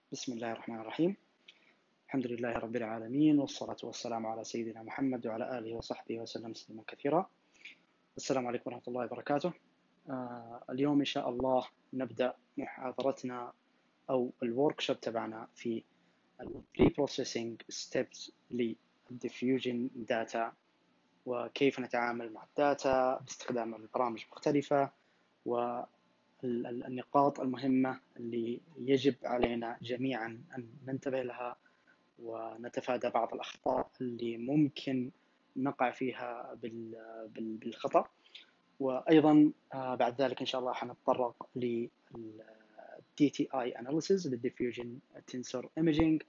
بسم الله الرحمن الرحيم. الحمد لله رب العالمين، والصلاة والسلام على سيدنا محمد وعلى آله وصحبه وسلم تسليما كثيرا. السلام عليكم ورحمة الله وبركاته. اليوم إن شاء الله نبدأ محاضرتنا أو الوركشوب تبعنا في البري-بروسيسنج ستيبس للديفيوجن داتا، وكيف نتعامل مع الداتا باستخدام البرامج المختلفة، والنقاط المهمة اللي يجب علينا جميعا أن ننتبه لها ونتفادى بعض الأخطاء اللي ممكن نقع فيها بالخطأ. وأيضا بعد ذلك إن شاء الله حنتطرق لل DTI Analysis للديفيوجن تنسور Imaging،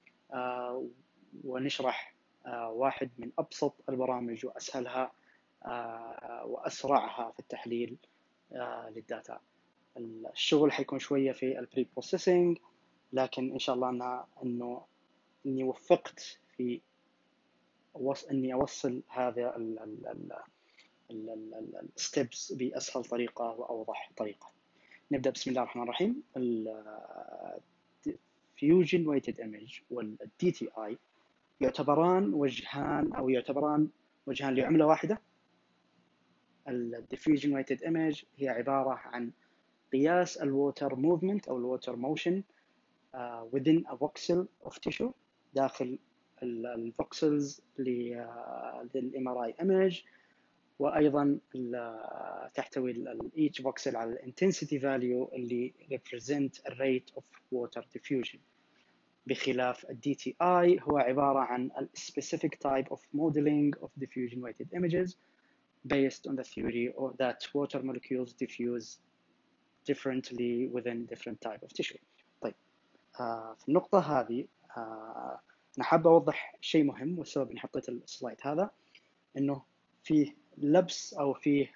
ونشرح واحد من أبسط البرامج وأسهلها وأسرعها في التحليل للداتا. الشغل حيكون شوية في البري بروسيسنج، لكن إن شاء الله إني وفقت في إني أوصل هذا الستبس بأسهل طريقة وأوضح طريقة. نبدأ بسم الله الرحمن الرحيم. Diffusion Weighted Image وال DTI يعتبران وجهان لعملة واحدة. ال Diffusion Weighted Image هي عبارة عن قياس الووتر موفمنت أو الووتر موشن within a voxel of tissue، داخل الفوكسلز للMRI image، وأيضا تحتوي each voxel على intensity value اللي represent a rate of water diffusion. بخلاف ال DTI هو عبارة عن specific type of modeling of diffusion weighted images based on the theory that water molecules diffuse differently within different type of tissue. طيب، في النقطة هذه أنا حابة أوضح شيء مهم، والسبب إني حطيت السلايد هذا إنه فيه لبس أو فيه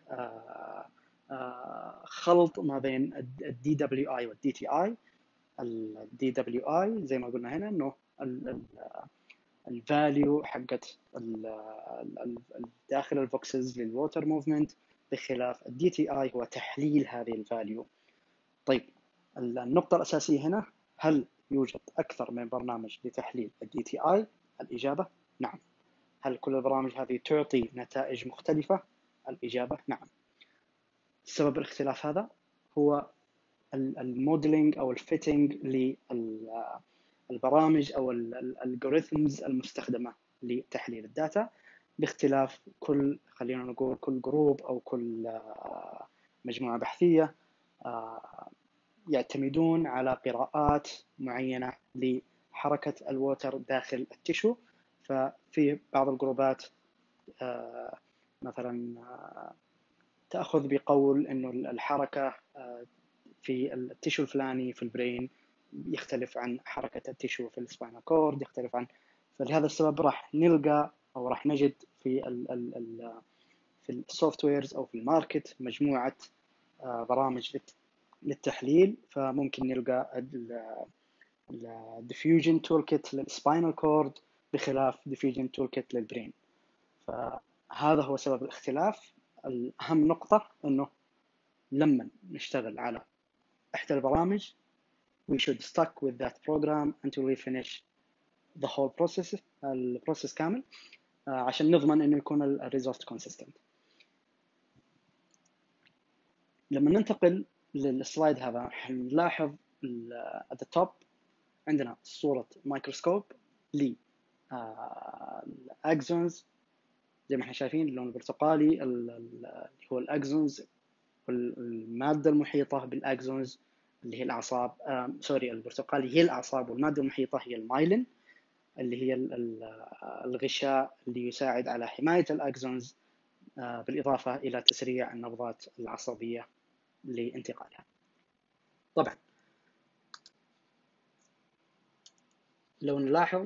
خلط ما بين ال DWI وال DTI. ال DWI زي ما قلنا هنا إنه الفاليو حقت داخل الفوكسز للووتر موفمنت، بخلاف ال DTI هو تحليل هذه الفاليو. طيب، النقطة الأساسية هنا، هل يوجد أكثر من برنامج لتحليل ال DTI؟ الإجابة نعم. هل كل البرامج هذه تعطي نتائج مختلفة؟ الإجابة نعم. سبب الاختلاف هذا هو الموديلينج أو الفيتنج للبرامج أو الالجوريثمز المستخدمة لتحليل الداتا، باختلاف خلينا نقول كل جروب أو كل مجموعة بحثية يعتمدون على قراءات معينة لحركة الووتر داخل التشو. ففي بعض الجروبات مثلا تأخذ بقول إنه الحركة في التشو الفلاني في البرين يختلف عن حركة التشو في السباينال كورد، يختلف عن. فلهذا السبب راح نلقى أو راح نجد في السوفت ويرز أو في الماركت مجموعة برامج للتحليل. فممكن نلقى الديفيوجن تول كيت للسباينال كورد بخلاف ديفيوجن تول كيت للبرين. فهذا هو سبب الاختلاف. الأهم نقطة إنه لما نشتغل على إحدى البرامج we should stuck with that program until we finish the whole process، البروسيس كامل، عشان نضمن إنه يكون الريزلت consistent. لما ننتقل للسلايد هذا حنلاحظ at the top عندنا صورة مايكروسكوب للأكزونز زي ما احنا شايفين، اللون البرتقالي اللي هو الأكزونز، والمادة المحيطة بالأكزونز اللي هي الأعصاب. البرتقالي هي الأعصاب، والمادة المحيطة هي المايلين اللي هي الغشاء اللي يساعد على حماية الأكزونز بالإضافة إلى تسريع النبضات العصبية لانتقالها. طبعا لو نلاحظ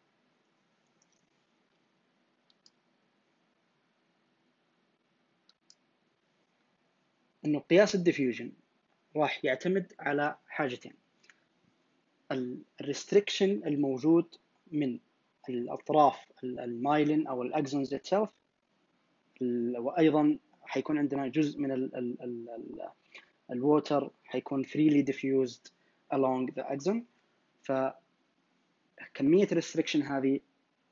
إنه قياس الديفيوجن راح يعتمد على حاجتين: الريستريكشن الموجود من الأطراف المايلين أو الأكزونز itself، وأيضا حيكون عندنا جزء من الووتر حيكون freely diffused along the axon. فكمية الريستريكشن هذه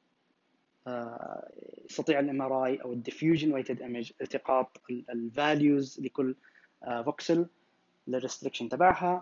يستطيع الام ار اي او الديفيوجن ويتد ايمج التقاط الفاليوز لكل فوكسل للريستريكشن تبعها،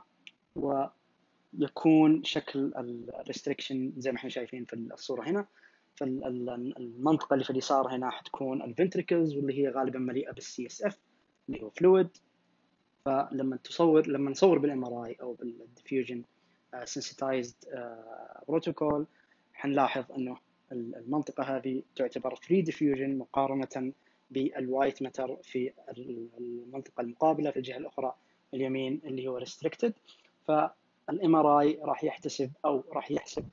ويكون شكل الريستريكشن زي ما احنا شايفين في الصورة هنا. فالمنطقة اللي في اليسار هنا حتكون الفنتريكلز، واللي هي غالبا مليئة بالسي اس اف اللي هو فلويد. فلما نصور بالام ار اي او بالديفيوجن سنسيتايزد بروتوكول حنلاحظ انه المنطقة هذه تعتبر فري ديفيوجن مقارنة بالوايت ماتر في المنطقة المقابلة في الجهة الأخرى اليمين اللي هو restricted. فالام ار اي راح يحتسب او راح يحسب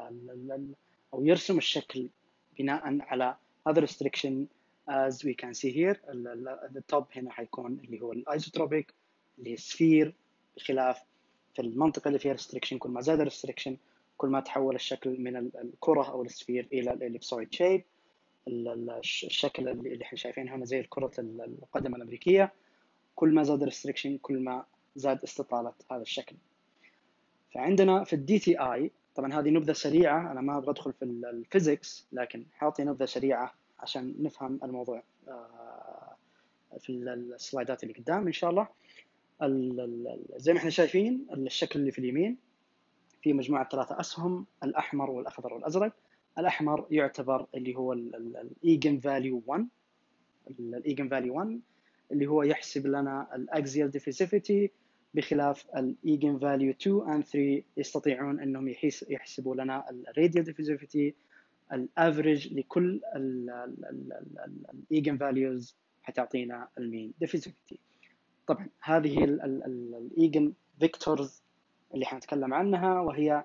او يرسم الشكل بناء على هذا restriction as we can see here. التوب هنا حيكون اللي هو الايزوتروبيك اللي هي سفير، بخلاف في المنطقة اللي فيها restriction كل ما زاد restriction كل ما تحول الشكل من الكرة أو السفير إلى الإليبسويد شيب. الشكل اللي احنا شايفينه هنا زي كرة القدم الأمريكية، كل ما زاد restriction كل ما زاد استطالة هذا الشكل. فعندنا في الدي تي اي، طبعا هذه نبذة سريعة، أنا ما أبغى أدخل في الفيزيكس لكن حاعطي نبذة سريعة عشان نفهم الموضوع في السلايدات اللي قدام إن شاء الله. زي ما احنا شايفين الشكل اللي في اليمين في مجموعة 3 أسهم، الأحمر والأخضر والأزرق. الأحمر يعتبر اللي هو الإيجن فاليو 1، الإيجن فاليو 1 اللي هو يحسب لنا الأكزيال ديفيسيفيتي، بخلاف الإيجن فاليو 2 and 3 يستطيعون أنهم يحسبوا لنا الراديال ديفيسيفيتي. الأفريج لكل الإيجن فاليوز حتعطينا المين ديفيسيفيتي. طبعا هذه الإيجن فيكتورز اللي حنتكلم عنها، وهي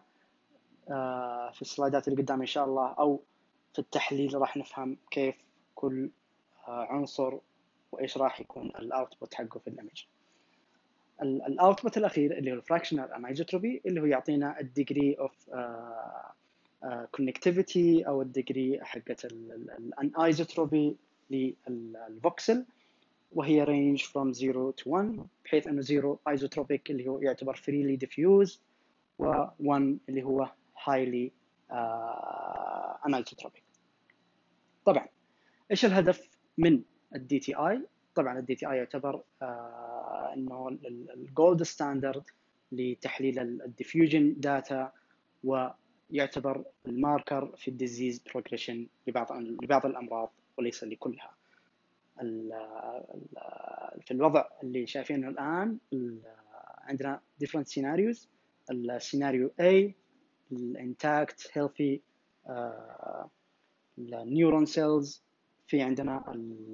في السلايدات اللي قدام إن شاء الله، أو في التحليل راح نفهم كيف كل عنصر وإيش راح يكون الأوتبوت حقه في الإيمج. الأوتبوت الأخير اللي هو الفراكشنال أنايزوتروبي اللي هو يعطينا الديجري أوف كونكتيفيتي أو الديجري حقة الأنايزوتروبي للفوكسل، وهي range from 0 to 1، بحيث أنه 0 isotropic اللي هو يعتبر freely diffused، و1 اللي هو highly anisotropic. طبعا ايش الهدف من الدي تي اي؟ طبعا الدي تي اي يعتبر انه الجولد ستاندرد لتحليل الديفيوجن داتا، ويعتبر الماركر في الديزيز بروجريشن لبعض الامراض وليس لكلها. في الوضع اللي شايفينه الان عندنا different scenarios. السيناريو A الانتاكت هيلثي النيورون سيلز، في عندنا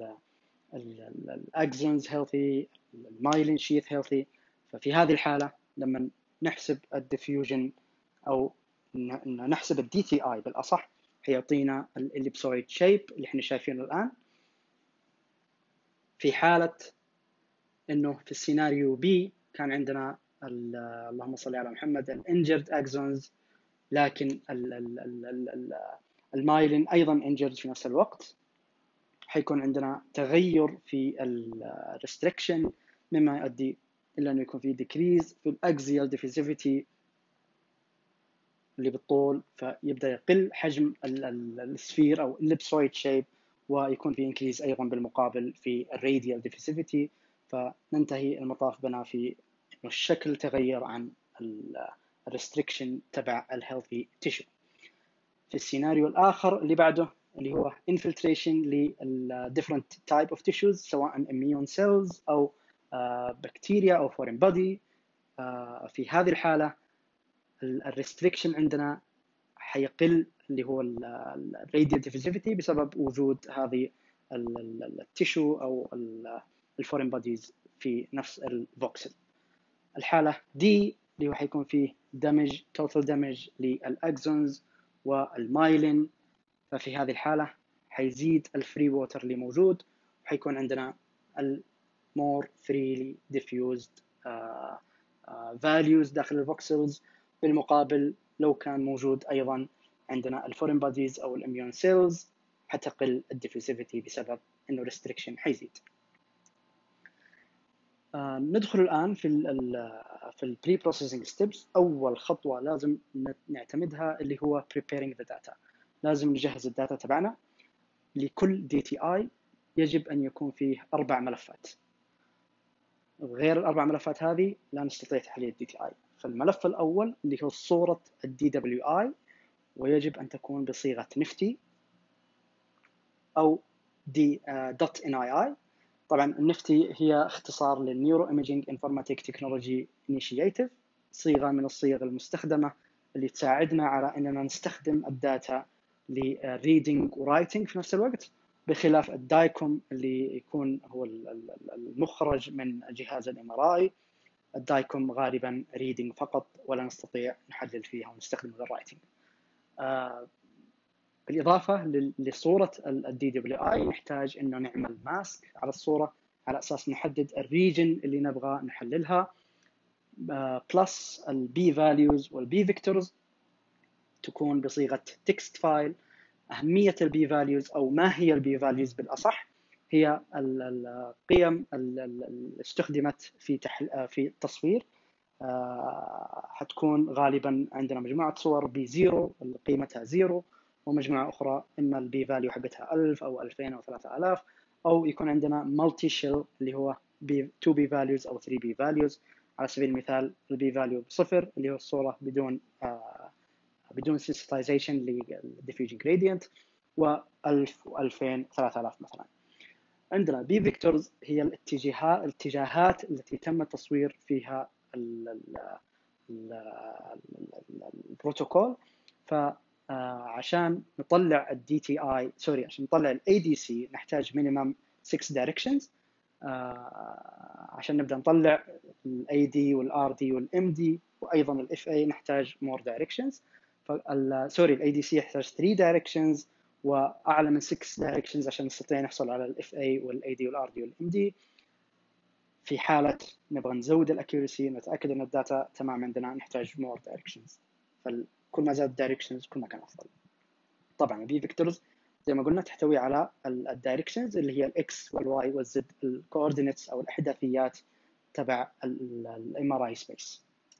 الاكزونز هيلثي، المايلين شيث هيلثي. ففي هذه الحاله لما نحسب الديفيوجن او نحسب الدي تي اي بالاصح هيعطينا الاليبسويد شيب اللي احنا شايفينه الان. في حاله انه في السيناريو بي كان عندنا اللهم صل على محمد الانجرد اكزونز، لكن المايلين ايضا انجرد في نفس الوقت، حيكون عندنا تغير في الريستريكشن مما يؤدي الى انه يكون في ديكريز في الاكزيال ديفيسيفيتي اللي بالطول، فيبدا يقل حجم السفير او الليبسويد شيب، ويكون في انكريز ايضا بالمقابل في الراديال ديفيسيفيتي. فننتهي المطاف بنا في انه الشكل تغير عن الريستريكشن تبع الهيلثي تيشو. في السيناريو الاخر اللي بعده اللي هو infiltration لل different type of tissues سواء immune cells او بكتيريا او foreign body. في هذه الحالة الريستريكشن عندنا حيقل اللي هو الراديال ديفيسيفيتي بسبب وجود هذه التيشو او الفورين بوديز في نفس الفوكسل. الحالة دي اللي هو حيكون فيه دمج total damage للأكزونز والمايلين، ففي هذه الحالة حيزيد الفري ووتر اللي موجود، وحيكون عندنا المور فريلي diffused values داخل الفوكسلز. بالمقابل لو كان موجود أيضا عندنا الفورين بوديز أو الاميون سيلز حتقل الديفيوسيفيتي بسبب إنه restriction حيزيد. ندخل الآن في البري بروسيسنج ستيبس. أول خطوة لازم نعتمدها اللي هو preparing the data. لازم نجهز الداتا تبعنا. لكل DTI يجب أن يكون فيه 4 ملفات. غير ال4 ملفات هذه لا نستطيع تحليل DTI. فالملف الأول اللي هو صورة DWI، ويجب أن تكون بصيغة نفتي أو .NII. طبعا النفتي هي اختصار للنيورو ايميجينج انفورماتيك تكنولوجي انيشيتيف، صيغه من الصيغ المستخدمه اللي تساعدنا على اننا نستخدم الداتا لريدنج ورايتنج في نفس الوقت، بخلاف الدايكوم اللي يكون هو المخرج من جهاز الام ار اي. الدايكوم غالبا ريدنج فقط، ولا نستطيع نحلل فيها ونستخدم الرايتنج. بالإضافة لصورة الدي دبليو اي نحتاج إنه نعمل ماسك على الصورة على أساس نحدد الريجن اللي نبغى نحللها، بلس البي فاليوز والبي فيكتورز تكون بصيغة تكست فايل. أهمية البي فاليوز أو ما هي البي فاليوز بالأصح هي القيم اللي استخدمت في التصوير. حتكون غالبا عندنا مجموعة صور بزيرو قيمتها زيرو، ومجموعة أخرى إما البي فاليو حقتها 1000 أو 2000 أو 3000، أو يكون عندنا مالتي شيل اللي هو 2 بي فاليوز أو 3 بي فاليوز. على سبيل المثال البي فاليو بصفر اللي هو الصورة بدون sensitization للديفيوجن جريدينت، و1000 و2000 3000 مثلا. عندنا بي فيكتورز هي الاتجاهات التي تم التصوير فيها البروتوكول. فعشان نطلع الدي تي اي عشان نطلع الاي دي سي نحتاج مينيمم 6 دايركشنز. عشان نبدا نطلع الاي دي والار دي والام دي وايضا الاف اي نحتاج مور دايركشنز. الاي دي سي يحتاج 3 دايركشنز واعلى من 6 دايركشنز عشان نستطيع نحصل على الاف اي والاي دي والار دي والام دي. في حالة نبغى نزود الاكيورسي نتأكد ان الداتا تمام عندنا نحتاج more directions. فكل ما زاد directions كل ما كان افضل. طبعا البي فيكتورز زي ما قلنا تحتوي على الدايركشنز اللي هي الاكس والواي والزد، الكوردينيتس او الاحداثيات تبع الام ار اي سبيس.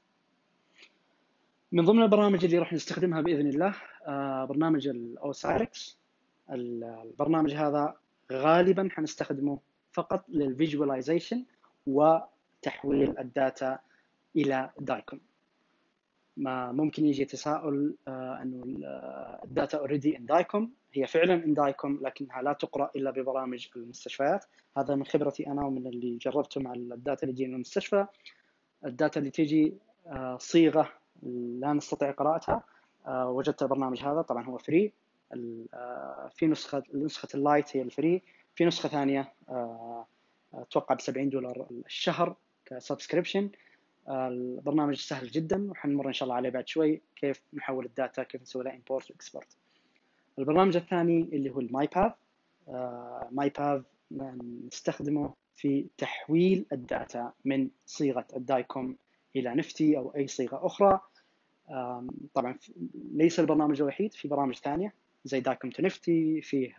من ضمن البرامج اللي راح نستخدمها باذن الله برنامج الاوسايركس. البرنامج هذا غالبا حنستخدمه فقط للفيجواليزيشن وتحويل الداتا الى دايكوم. ما ممكن يجي تساؤل انه الداتا اوريدي ان دايكوم. هي فعلا ان دايكوم لكنها لا تقرا الا ببرامج المستشفيات. هذا من خبرتي انا ومن اللي جربته مع الداتا اللي تجي من المستشفى. الداتا اللي تيجي صيغه لا نستطيع قراءتها. وجدت البرنامج هذا طبعا هو فري. في نسخه اللايت هي الفري، في نسخه ثانيه اتوقع ب$70 الشهر كسبسكريبشن. البرنامج سهل جدا وحنمر ان شاء الله عليه بعد شوي كيف نحول الداتا، كيف نسوي لها امبورت واكسبورت. البرنامج الثاني اللي هو الماي باث. ماي باث نستخدمه في تحويل الداتا من صيغه الدايكوم الى نفتي او اي صيغه اخرى. طبعا ليس البرنامج الوحيد، في برامج ثانيه زي دايكوم تو نفتي، فيه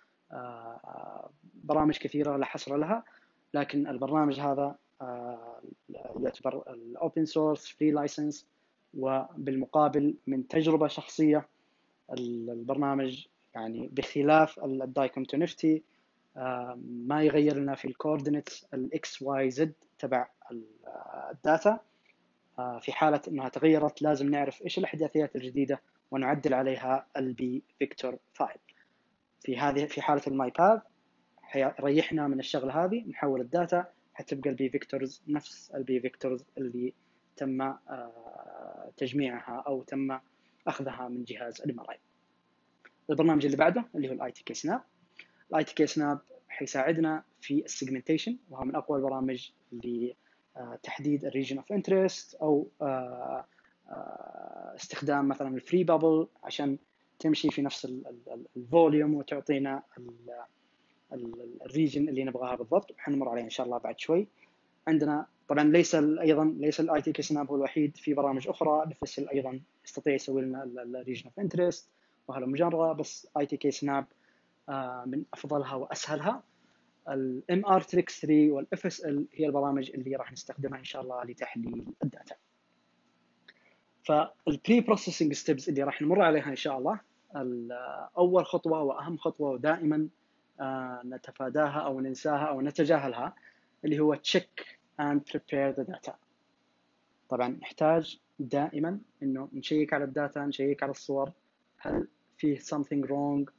برامج كثيره لا حصر لها، لكن البرنامج هذا يعتبر الاوبن سورس فري لايسنس. وبالمقابل من تجربه شخصيه البرنامج يعني بخلاف الدايكوم تو نفتي ما يغير لنا في الكوردينيتس الاكس واي زد تبع الداتا. في حاله انها تغيرت لازم نعرف ايش الاحداثيات الجديده ونعدل عليها البي فيكتور فايل. في حاله الماي باث حيريحنا من الشغله هذه، نحول الداتا حتبقى البي فيكتورز نفس البي فيكتورز اللي تم تجميعها او تم اخذها من جهاز الام ار اي. البرنامج اللي بعده اللي هو الاي تي كي سناب. الاي تي كي سناب حيساعدنا في السيجمنتيشن، وهو من اقوى البرامج لتحديد الريجن اوف انترست او استخدام مثلا الفري بابل عشان تمشي في نفس الفوليوم وتعطينا الريجن اللي نبغاها بالضبط، وحنمر عليه ان شاء الله بعد شوي. عندنا طبعا ليس الاي تي كي سناب هو الوحيد، في برامج اخرى الفسل ايضا يستطيع يسوي لنا الريجن اوف انترست وهلا مجرى، بس اي تي كي سناب من افضلها واسهلها. ال MR-Trix 3 وال FSL هي البرامج اللي راح نستخدمها إن شاء الله لتحليل الداتا. فالبري بروسيسنج ستيبس اللي راح نمر عليها إن شاء الله، أول خطوة وأهم خطوة ودائما نتفاداها أو ننساها أو نتجاهلها، اللي هو check and prepare the data. طبعا نحتاج دائما إنه نشيك على الداتا، نشيك على الصور، هل فيه something wrong،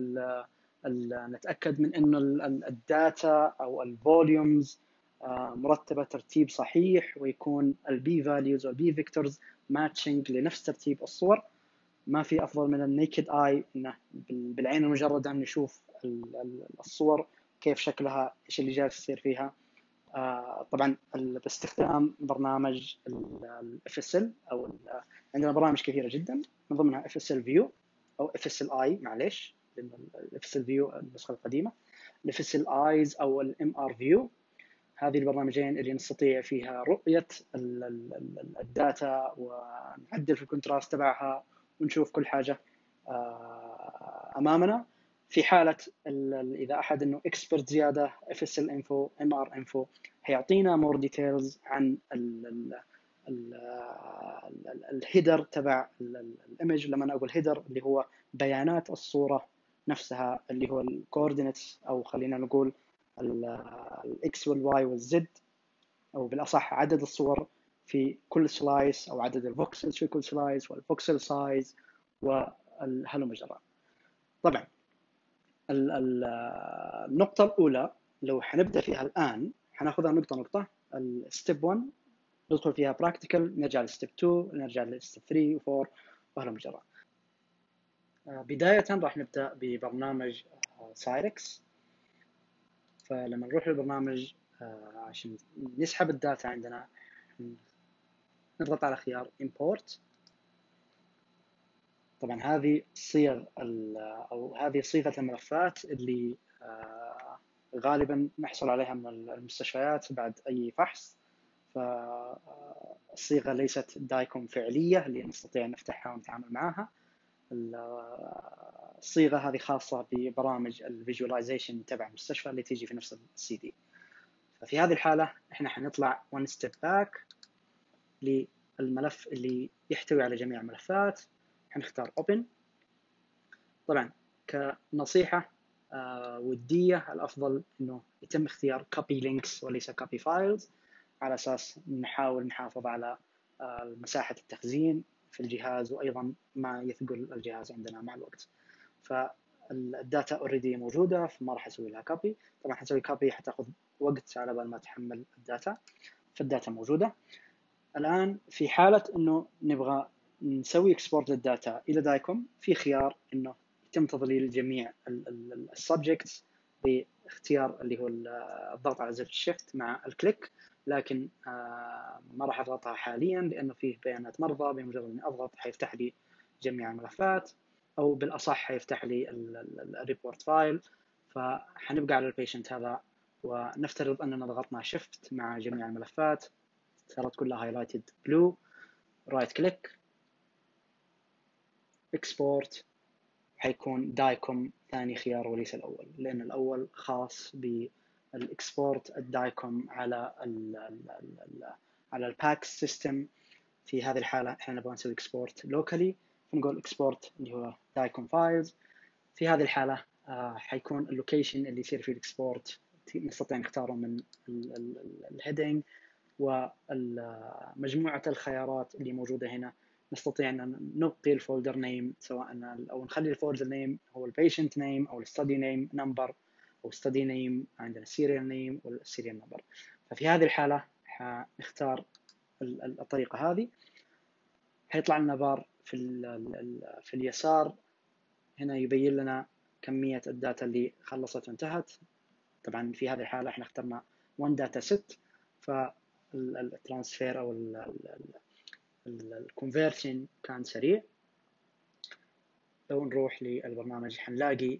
نتأكد من إنه الداتا أو الفوليومز مرتبة ترتيب صحيح، ويكون البي فاليوز والبي فيكتورز ماتشنج لنفس ترتيب الصور. ما في أفضل من النيكد آي، إنه بالعين المجردة نشوف الصور كيف شكلها، إيش اللي جالس يصير فيها. طبعا باستخدام برنامج ال FSL أو عندنا برامج كثيرة جدا، من ضمنها FSL View أو FSLi، معليش لأن FSL View النسخة القديمة، FSL Eyes أو MR View. هذه البرنامجين اللي نستطيع فيها رؤية الداتا ونعدل في الكونتراست تبعها ونشوف كل حاجة أمامنا. في حالة إذا أحد إنه إكسبرت زيادة، FSL Info MR Info هيعطينا more details عن الهيدر تبع الإيمج. لما أنا أقول هيدر اللي هو بيانات الصورة نفسها، اللي هو الكوردينتس، أو خلينا نقول الإكس والواي والزد، أو بالأصح عدد الصور في كل سلايس، أو عدد الفوكسلز في كل سلايس، والفوكسل سايز، والهلم جرى. طبعا النقطة الأولى لو حنبدأ فيها الآن حناخذها نقطة نقطة. الستيب 1 ندخل فيها براكتيكال، نرجع لستيب 2، نرجع لستيب 3 و4 وهلم جرى. بداية راح نبدأ ببرنامج سايركس. فلما نروح للبرنامج عشان نسحب الداتا عندنا، نضغط على خيار import. طبعا هذه صيغ أو هذه صيغة الملفات اللي غالبا نحصل عليها من المستشفيات بعد أي فحص. فالصيغة ليست دايكوم فعلية اللي نستطيع نفتحها ونتعامل معها. الصيغة هذه خاصة ببرامج الفيجواليزيشن تبع المستشفى اللي تيجي في نفس السي دي. ففي هذه الحالة احنا حنطلع one step back للملف اللي يحتوي على جميع الملفات، حنختار open. طبعا كنصيحة ودية، الأفضل إنه يتم اختيار copy links وليس copy files، على أساس نحاول نحافظ على مساحة التخزين في الجهاز، وأيضا ما يثقل الجهاز عندنا مع الوقت. فالداتا اوريدي موجودة، فما راح أسوي لها copy. طبعا حسوي copy حتاخذ وقت على بال ما تحمل الداتا، فالداتا موجودة. الآن في حالة إنه نبغى نسوي export للداتا إلى دايكوم، في خيار إنه يتم تظليل جميع السبجكتس باختيار اللي هو الضغط على زر الشيفت مع الكليك، لكن ما راح أضغطها حاليا لأنه فيه بيانات مرضى. بمجرد إني أضغط حيفتح لي جميع الملفات، أو بالأصح حيفتح لي الريبورت فايل. فحنبقى على البيشنت هذا، ونفترض أننا ضغطنا شيفت مع جميع الملفات، صارت كلها هايلايتد بلو. رايت كليك اكسبورت، حيكون دايكوم ثاني خيار وليس الأول، لأن الأول خاص بالاكسبورت الدايكوم على على الباكس سيستم. في هذه الحالة احنا نبغى نسوي اكسبورت لوكالي، فنقول اكسبورت اللي هو دايكوم فايلز. في هذه الحالة حيكون اللوكيشن اللي يصير فيه الاكسبورت نستطيع نختاره من الهيدنج، ومجموعة الخيارات اللي موجودة هنا نستطيع أن نبقي الفولدر نيم، سواء أو نخلي الفولدر نيم هو البيشنت نيم أو الستدي نيم نمبر أو ستدي نيم عندنا السيريال نيم والسيريال نمبر. ففي هذه الحالة حنختار الطريقة هذه. حيطلع لنا بار في اليسار هنا يبين لنا كمية الداتا اللي خلصت وانتهت. طبعا في هذه الحالة احنا اخترنا one data set، فالترانسفير او الكونفرشن كان سريع. لو نروح للبرنامج حنلاقي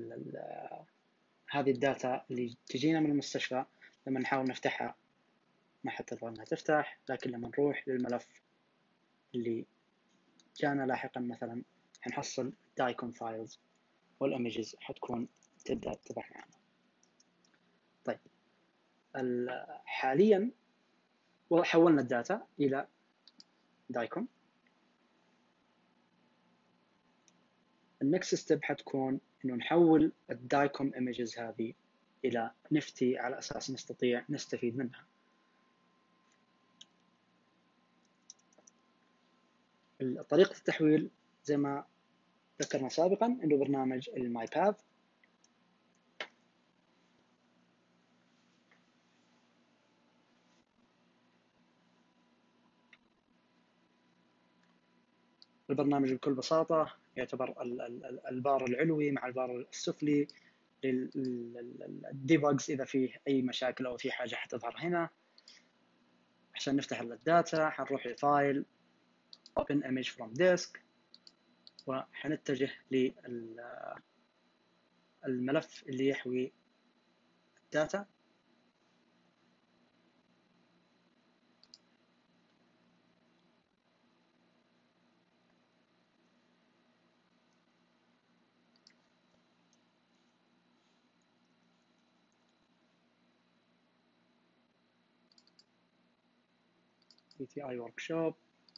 هذه الداتا اللي تجينا من المستشفى لما نحاول نفتحها ما حترضى انها تفتح، لكن لما نروح للملف اللي جانا لاحقا مثلا حنحصل دايكوم فايلز والايمجز حتكون تبدا تتضح معنا. حاليا حولنا الداتا إلى دايكوم. النكست ستيب حتكون إنه نحول الدايكوم ايمجز هذه إلى نفتي على أساس نستطيع نستفيد منها. طريقة التحويل زي ما ذكرنا سابقا إنه برنامج الماي باث. البرنامج بكل بساطة يعتبر البار العلوي مع البار السفلي للديبجز إذا فيه أي مشاكل أو في حاجة حتظهر هنا. عشان نفتح الداتا حنروح لفايل Open Image from Disk وحنتجه للملف اللي يحوي الداتا. PTI Workshop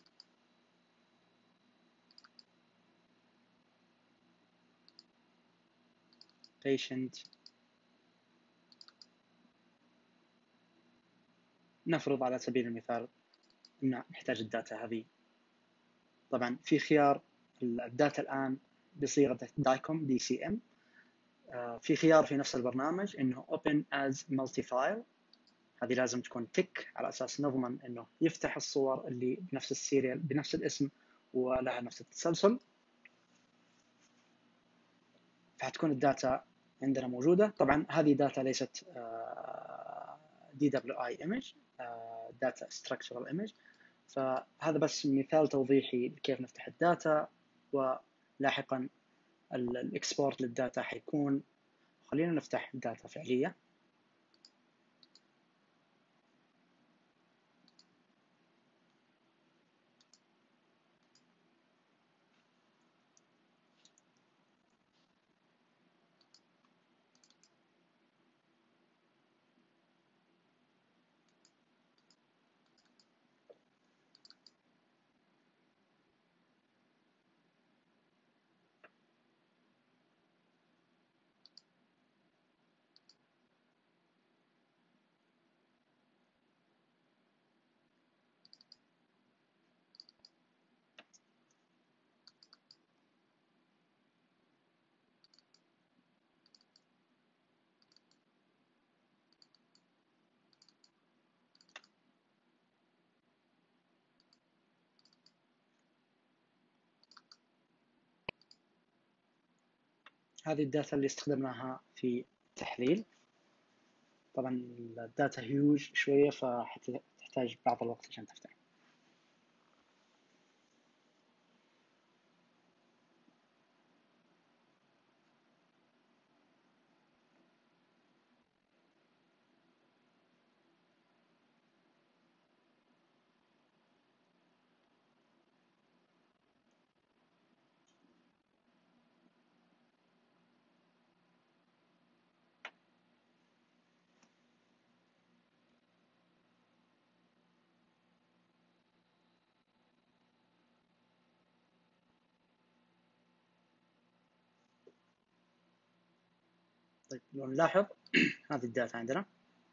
Patient. نفرض على سبيل المثال أن نحتاج الداتا هذه. طبعا في خيار الداتا الآن بصيغة دايكوم DCM. في خيار في نفس البرنامج إنه Open as Multi-File. هذه لازم تكون تك على أساس نضمن إنه يفتح الصور اللي بنفس السيريال بنفس الاسم ولها نفس التسلسل. فهتكون الداتا عندنا موجودة. طبعا هذه داتا ليست DWI image، data structural image. فهذا بس مثال توضيحي كيف نفتح الداتا، ولاحقا الاكسبورت للداتا حيكون. خلينا نفتح داتا فعلية. هذه الداتا اللي استخدمناها في التحليل. طبعا الداتا هيوج شوية فتحتاج بعض الوقت عشان تفتح. طيب لو نلاحظ هذه الداتا عندنا.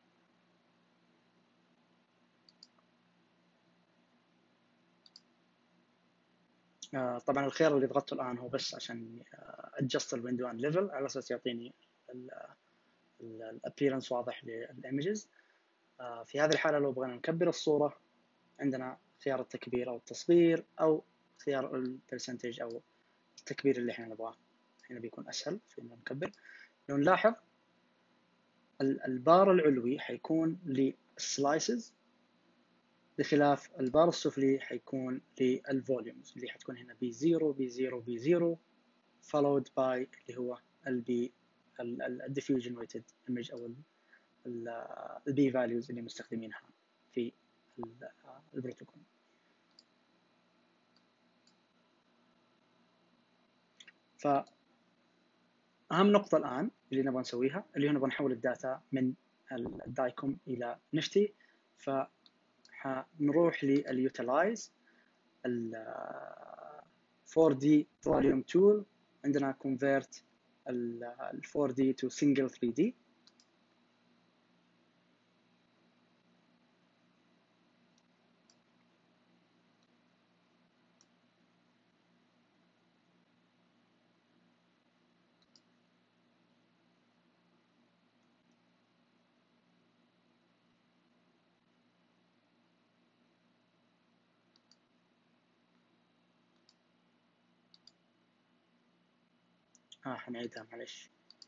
طبعا الخيار اللي ضغطته الآن هو بس عشان adjust الويندو and level على أساس يعطيني الابيرنس واضح للإيمجز. في هذه الحالة لو بغينا نكبر الصورة عندنا خيار التكبير أو التصغير أو خيار البرسنتج أو التكبير اللي احنا نبغاه. هنا بيكون أسهل في إنه نكبر. لو نلاحظ البار العلوي حيكون للسلايسز بخلاف البار السفلي حيكون للفوليومز اللي حتكون هنا B0 B0 B0 followed by اللي هو البي الديفيوجن ويتد ايمج او البي فاليوز اللي مستخدمينها في البروتوكول. فأهم نقطة الآن اللي نبغى نسويها اللي هو نبغى نحول الداتا من الدايكوم إلى نفتي. فحنروح لليوتلايز 4D volume tool، عندنا convert 4D to single 3D. حنعيدها معلش.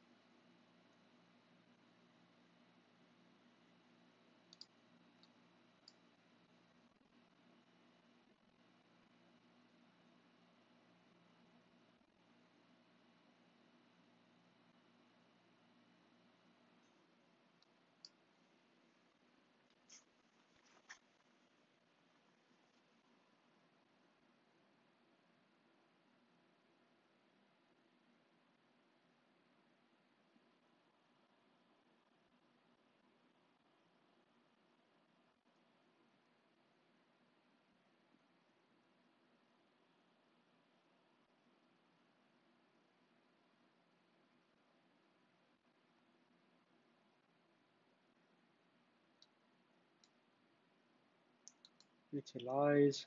utilize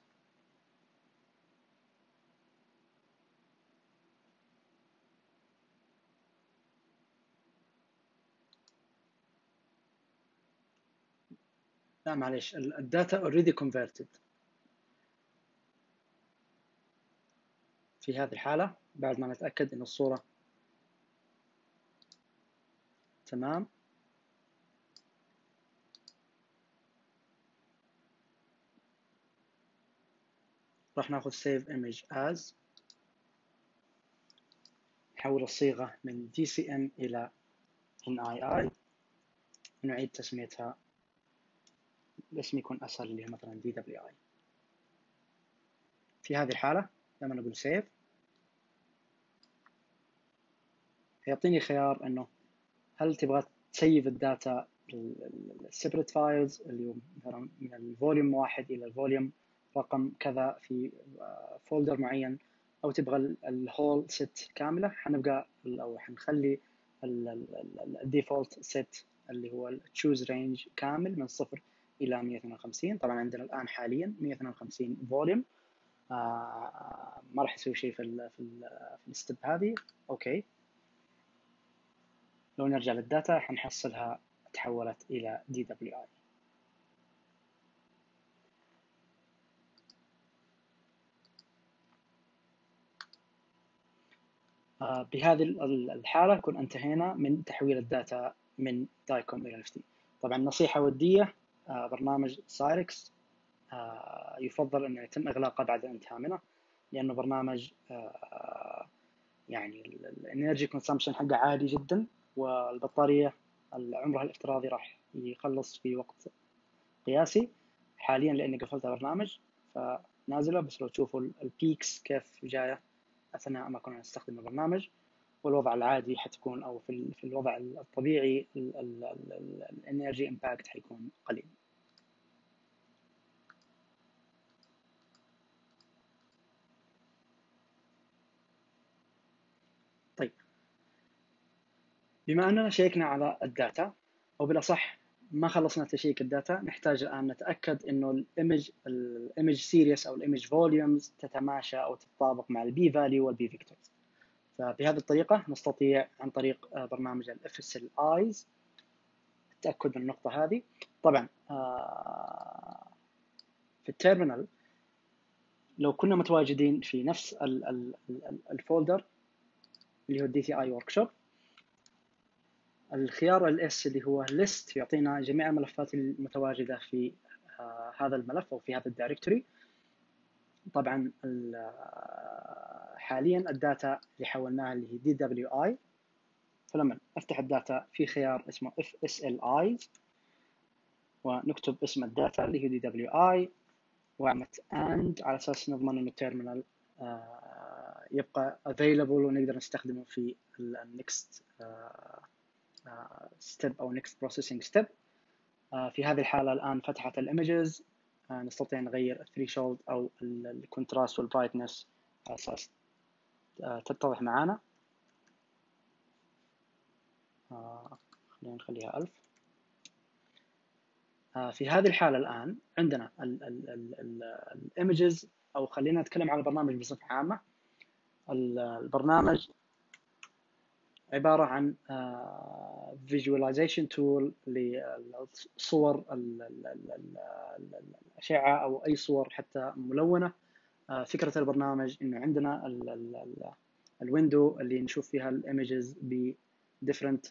لا معلش، الداتا already converted. في هذه الحالة بعد ما نتأكد إن الصورة تمام، راح ناخذ save image as، نحول الصيغة من DCM إلى NII، ونعيد تسميتها، الاسم يكون أسهل اللي هي مثلا DWI. في هذه الحالة لما نقول save يعطيني خيار إنه هل تبغى تسيف الداتا السيبريت فايلز اللي هو مثلا من الفوليوم 1 إلى الفوليوم رقم كذا في فولدر معين، أو تبغى الهول ست كاملة. حنبقى أو حنخلي الديفولت ست اللي هو التشوز رينج كامل من 0 إلى 152. طبعا عندنا الآن حاليا 152 فوليوم، ما راح يسوي شيء في الستيب هذه. أوكي، لو نرجع للداتا حنحصلها تحولت إلى DWI. بهذه الحالة نكون انتهينا من تحويل الداتا من دايكوم إلى NFT. طبعا نصيحة ودية، برنامج سايركس يفضل أنه يتم إغلاقه بعد الانتهاء منه، لأنه برنامج يعني الانرجي كونسامشن حقه عالي جدا، والبطارية عمرها الافتراضي راح يخلص في وقت قياسي. حاليا لأني قفلت البرنامج فنازله، بس لو تشوفوا البيكس كيف جاية أثناء ما كنا نستخدم البرنامج، والوضع العادي حتكون أو في الوضع الطبيعي الانرجي امباكت حيكون قليل. طيب، بما أننا شيكنا على الداتا، أو بالأصح ما خلصنا تشيك الداتا، نحتاج الآن نتأكد إنه الإيمج سيريس أو الإيمج فوليومز تتماشى أو تتطابق مع البي فاليو والبي فيكتورز. فبهذه الطريقة نستطيع عن طريق برنامج FSLeyes التأكد من النقطة هذه. طبعا في التيرمينال لو كنا متواجدين في نفس الفولدر اللي هو DTI Workshop، الخيار الاس اللي هو list يعطينا جميع الملفات المتواجدة في هذا الملف أو في هذا الدايركتوري. طبعا حاليا الداتا اللي حولناها اللي هي DWI، فلما افتح الداتا في خيار اسمه FSLeyes ونكتب اسم الداتا اللي هي DWI وعملت and على أساس نضمن إن التيرمينال يبقى available ونقدر نستخدمه في النكست step أو next processing step. في هذه الحالة الآن فتحت الإيمجز، نستطيع نغير الثريشولد أو الكونتراست والبرايتنس على أساس تتضح معنا. خلينا نخليها 1000. في هذه الحالة الآن عندنا الإيمجز، أو خلينا نتكلم عن البرنامج بصفة عامة. البرنامج عبارة عن visualization tool للصور الأشعة أو أي صور حتى ملونة. فكرة البرنامج إنه عندنا الويندو اللي نشوف فيها الإيمجز ب different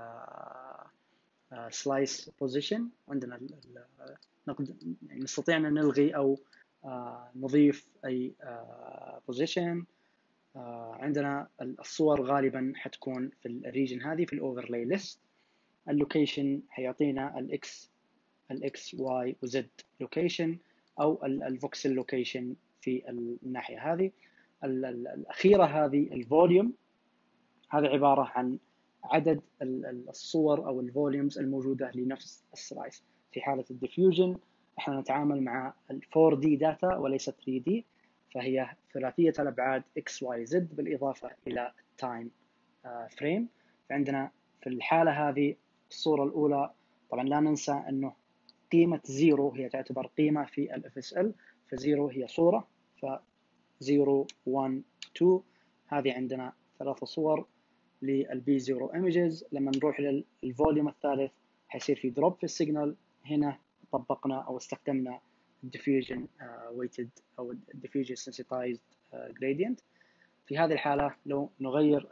slice position. عندنا نستطيع أن نلغي أو نضيف أي position. عندنا الصور غالبا حتكون في الريجن هذه في الاوفرلاي ليست. اللوكيشن حيعطينا الاكس واي وزد لوكيشن او الفوكسل لوكيشن في الناحيه هذه. الاخيره هذه الفوليوم، هذا عباره عن عدد الصور او الفوليومز الموجوده لنفس السلايس. في حاله الديفيوجن احنا نتعامل مع 4D داتا وليس 3D، فهي ثلاثية الأبعاد X, Y, Z بالإضافة إلى time frame. فعندنا في الحالة هذه الصورة الأولى طبعا لا ننسى أنه قيمة 0 هي تعتبر قيمة في ال FSL، ف0 هي صورة، ف0 1 2 هذه عندنا 3 صور للB0 images. لما نروح للفوليوم الثالث حيصير في دروب في السيجنال. هنا طبقنا أو استخدمنا diffusion weighted أو diffusion sensitized gradient. في هذه الحالة لو نغير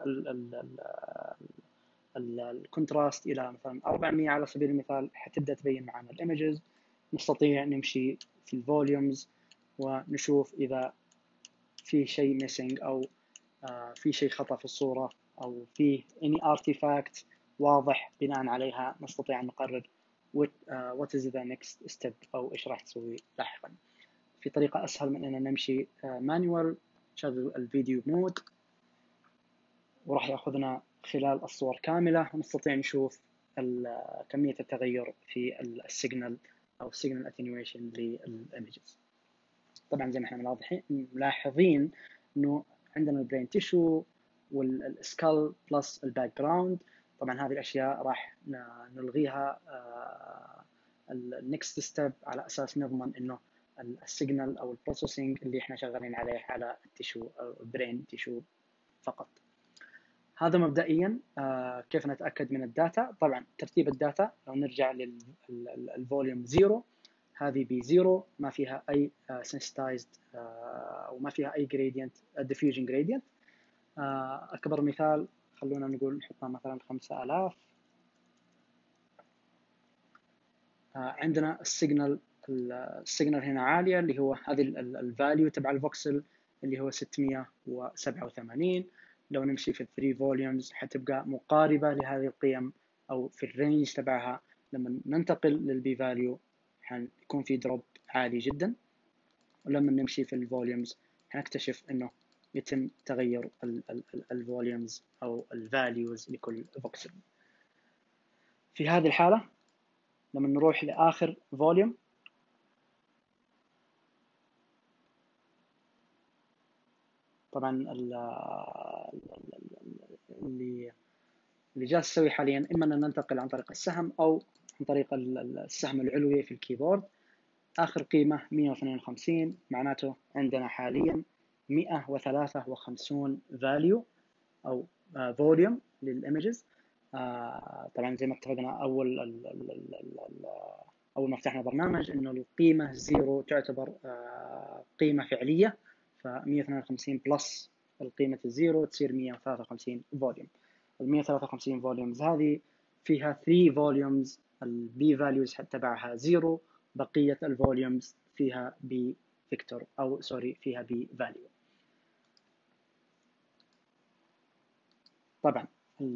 الكونتراست إلى مثلا 400 على سبيل المثال حتبدأ تبين معنا الإيمجز. نستطيع نمشي في الفوليومز ونشوف إذا في شيء missing أو في شيء خطأ في الصورة أو في any artifact واضح. بناء عليها نستطيع أن نقرر what is the next step أو إيش راح تسوي لاحقا. في طريقة أسهل من أن نمشي manual. شغل الفيديو مود وراح يأخذنا خلال الصور كاملة، ونستطيع نشوف كمية التغير في السيجنال أو signal attenuation للإيمجز. طبعا زي ما احنا ملاحظين إنه عندنا البرين تيشو والسكال بلس الباك جراوند. طبعا هذه الأشياء راح نلغيها النكست ستيب على أساس نضمن إنه السيجنال أو البروسيسنج اللي احنا شغالين عليه على التيشو أو البرين تيشو فقط. هذا مبدئيا كيف نتأكد من الداتا. طبعا ترتيب الداتا لو نرجع للفوليوم 0، هذه B0 ما فيها أي sensitized أو ما فيها أي gradient diffusion gradient. أكبر مثال خلونا نقول نحطها مثلا 5000. عندنا السيجنال هنا عالية اللي هو هذه الفاليو تبع الفوكسل اللي هو 687. لو نمشي في الثري فوليومز حتبقى مقاربة لهذه القيم أو في الرينج تبعها. لما ننتقل للبي فاليو حيكون في دروب عالي جدا، ولما نمشي في الفوليومز حنكتشف انه يتم تغير الفوليومز او الفاليوز لكل فوكسل. في هذه الحالة لما نروح لآخر فوليوم طبعا اللي جالس اسوي حاليا اما ان ننتقل عن طريق السهم او عن طريق السهم العلوي في الكيبورد. آخر قيمة 152 معناته عندنا حاليا 153 value أو volume للإيمجز. طبعا زي ما اتفقنا أول ما فتحنا برنامج إنه القيمة 0 تعتبر قيمة فعلية، ف 152 بلس القيمة 0 تصير 153 volume. ال 153 volumes هذه فيها 3 volumes البي values تبعها 0، بقية الفوليومز فيها بي فيكتور أو سوري فيها بي فاليو. طبعا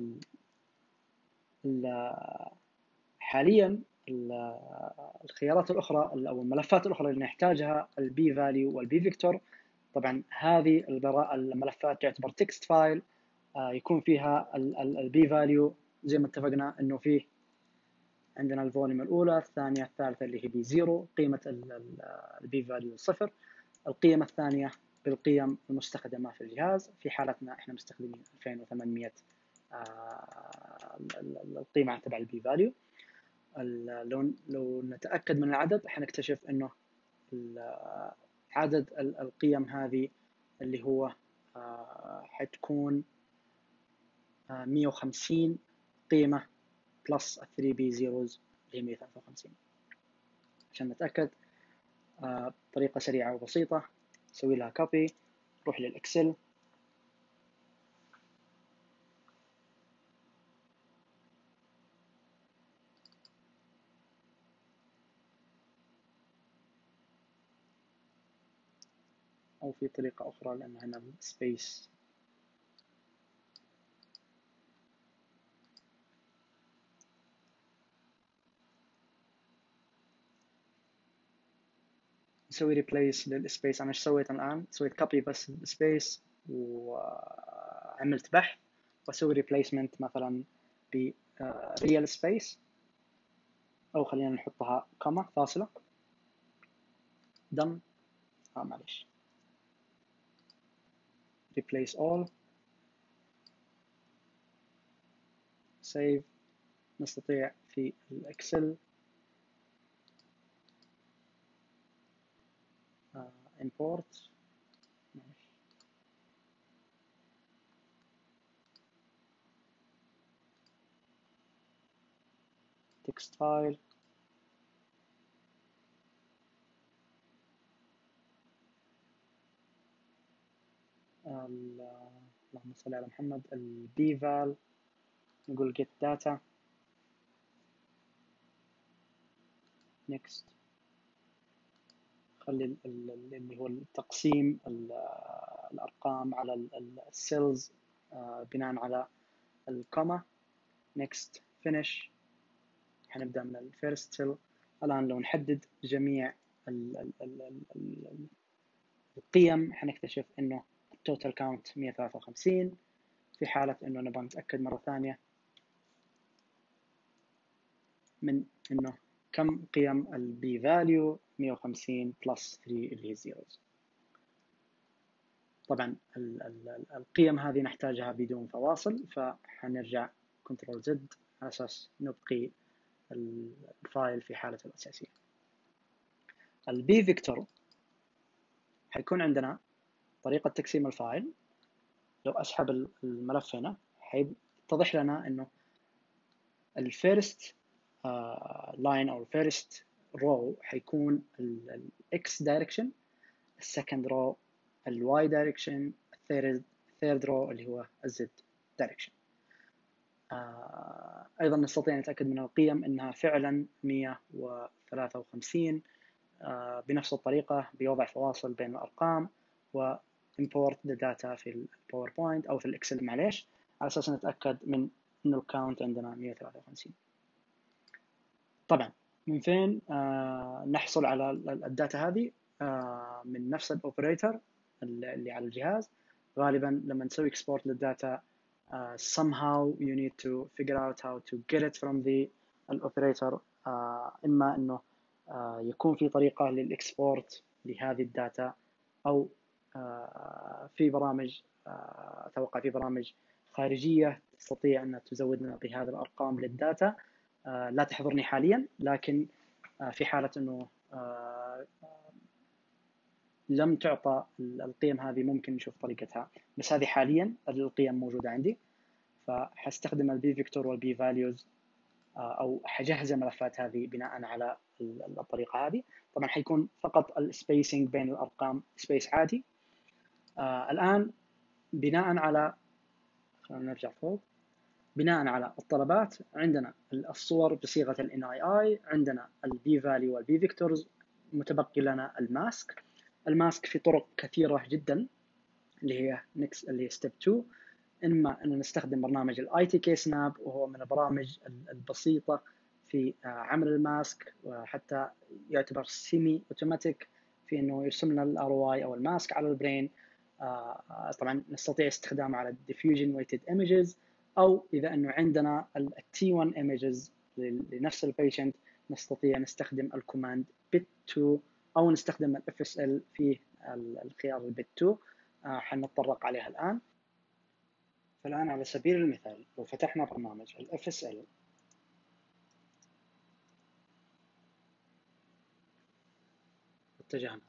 حاليا الخيارات الأخرى أو الملفات الأخرى اللي نحتاجها البي فاليو والبي فيكتور. طبعا هذه الملفات تعتبر تكست فايل يكون فيها البي فاليو زي ما اتفقنا انه فيه عندنا الفوليوم الاولى، الثانيه، الثالثه اللي هي بي 0، قيمه البي فاليو 0. القيم الثانيه بالقيم المستخدمه في الجهاز، في حالتنا احنا مستخدمين 2800 القيمه تبع البي فاليو. لو نتاكد من العدد حنكتشف انه عدد القيم هذه اللي هو حتكون 150 قيمة بلس 3 بي زيروز اللي هي 153. عشان نتأكد بطريقة سريعة وبسيطة نسوي لها كوبي، نروح للإكسل، أو في طريقة أخرى لأن هنا السبيس نسوي ريبليس للسبيس. أنا إيش سويت الآن؟ سويت كوبي بس للسبيس وعملت بحث وأسوي ريبليسمنت مثلا ب ريال سبيس، أو خلينا نحطها كوما فاصلة done. معلش replace all save. نستطيع في الإكسل import text file اللهم صل على محمد البيفال، نقول get data next. خلي اللي هو التقسيم الأرقام على السيلز بناء على الكوما. next finish. حنبدأ من الفيرست سيل. الآن لو نحدد جميع القيم حنكتشف إنه التوتال كاونت 153. في حالة إنه نبغى نتأكد مرة ثانية من إنه كم قيم البي فاليو، 150 بلس 3 اللي هي زيروز. طبعا القيم هذه نحتاجها بدون فواصل، فحنرجع كنترول زد على أساس نبقي الفايل في حالته الأساسية. البي فيكتور حيكون عندنا طريقة تقسيم الفايل. لو أسحب الملف هنا حيتضح لنا إنه الفيرست لاين أو الفيرست رو حيكون الإكس دايركشن، السكند رو الواي دايركشن، الثيرد رو اللي هو الزد دايركشن. أيضا نستطيع نتأكد من القيم إنها فعلا 153 بنفس الطريقة بوضع فواصل بين الأرقام و import the data في الباوربوينت أو في الإكسل معليش، على أساس نتأكد من إن الكاونت عندنا 153. طبعا من فين نحصل على الداتا هذه؟ من نفس الأوبريتور اللي على الجهاز. غالبا لما نسوي export للداتا somehow you need to figure out how to get it from the الأوبريتور. إما إنه يكون في طريقة للإكسبورت لهذه الداتا، أو في برامج أتوقع في برامج خارجية تستطيع أن تزود لنا بهذه الأرقام للداتا. لا تحضرني حاليا، لكن في حالة أنه لم تعطى القيم هذه ممكن نشوف طريقتها، بس هذه حاليا القيم موجودة عندي، فحستخدم البي فيكتور والبي فاليوز أو حجهز الملفات هذه بناء على الطريقة هذه. طبعا حيكون فقط السبيسنج بين الأرقام سبيس عادي. الآن بناء على خلينا نرجع فوق. بناء على الطلبات عندنا الصور بصيغة ال NII، عندنا البي فاليو والبي فيكتورز، متبقي لنا الماسك. الماسك في طرق كثيرة جدا اللي هي ستيب 2. إما أن نستخدم برنامج الاي تي كي سناب، وهو من البرامج البسيطة في عمل الماسك، وحتى يعتبر سيمي اوتوماتيك في إنه يرسم لنا الار واي أو الماسك على البرين. طبعا نستطيع استخدامه على diffusion weighted images، أو إذا أنه عندنا T1 images لنفس البيشنت نستطيع نستخدم الكوماند bit2 أو نستخدم ال FSL في الخيار bit2 حنتطرق عليها الآن. فالآن على سبيل المثال لو فتحنا برنامج ال FSL واتجهنا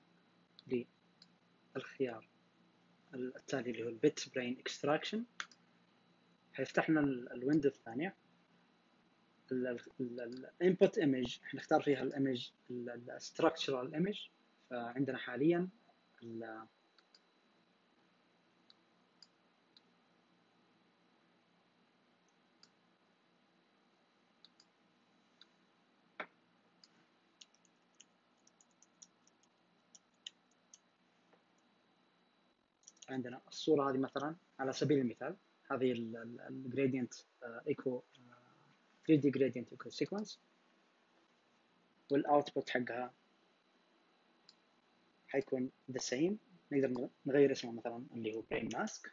للخيار التالي اللي هو البيت برين اكستراكشن، حيفتح لنا الويندو الثانية. الانبوت ايمج حنختار فيها الايمج الستراكشرال ايمج. فعندنا حاليا عندنا الصورة هذه مثلا على سبيل المثال، هذه الجريدينت ايكو 3D gradient eco sequence، والاوتبوت حقها حيكون the same. نقدر نغير اسمه مثلا اللي هو brain mask.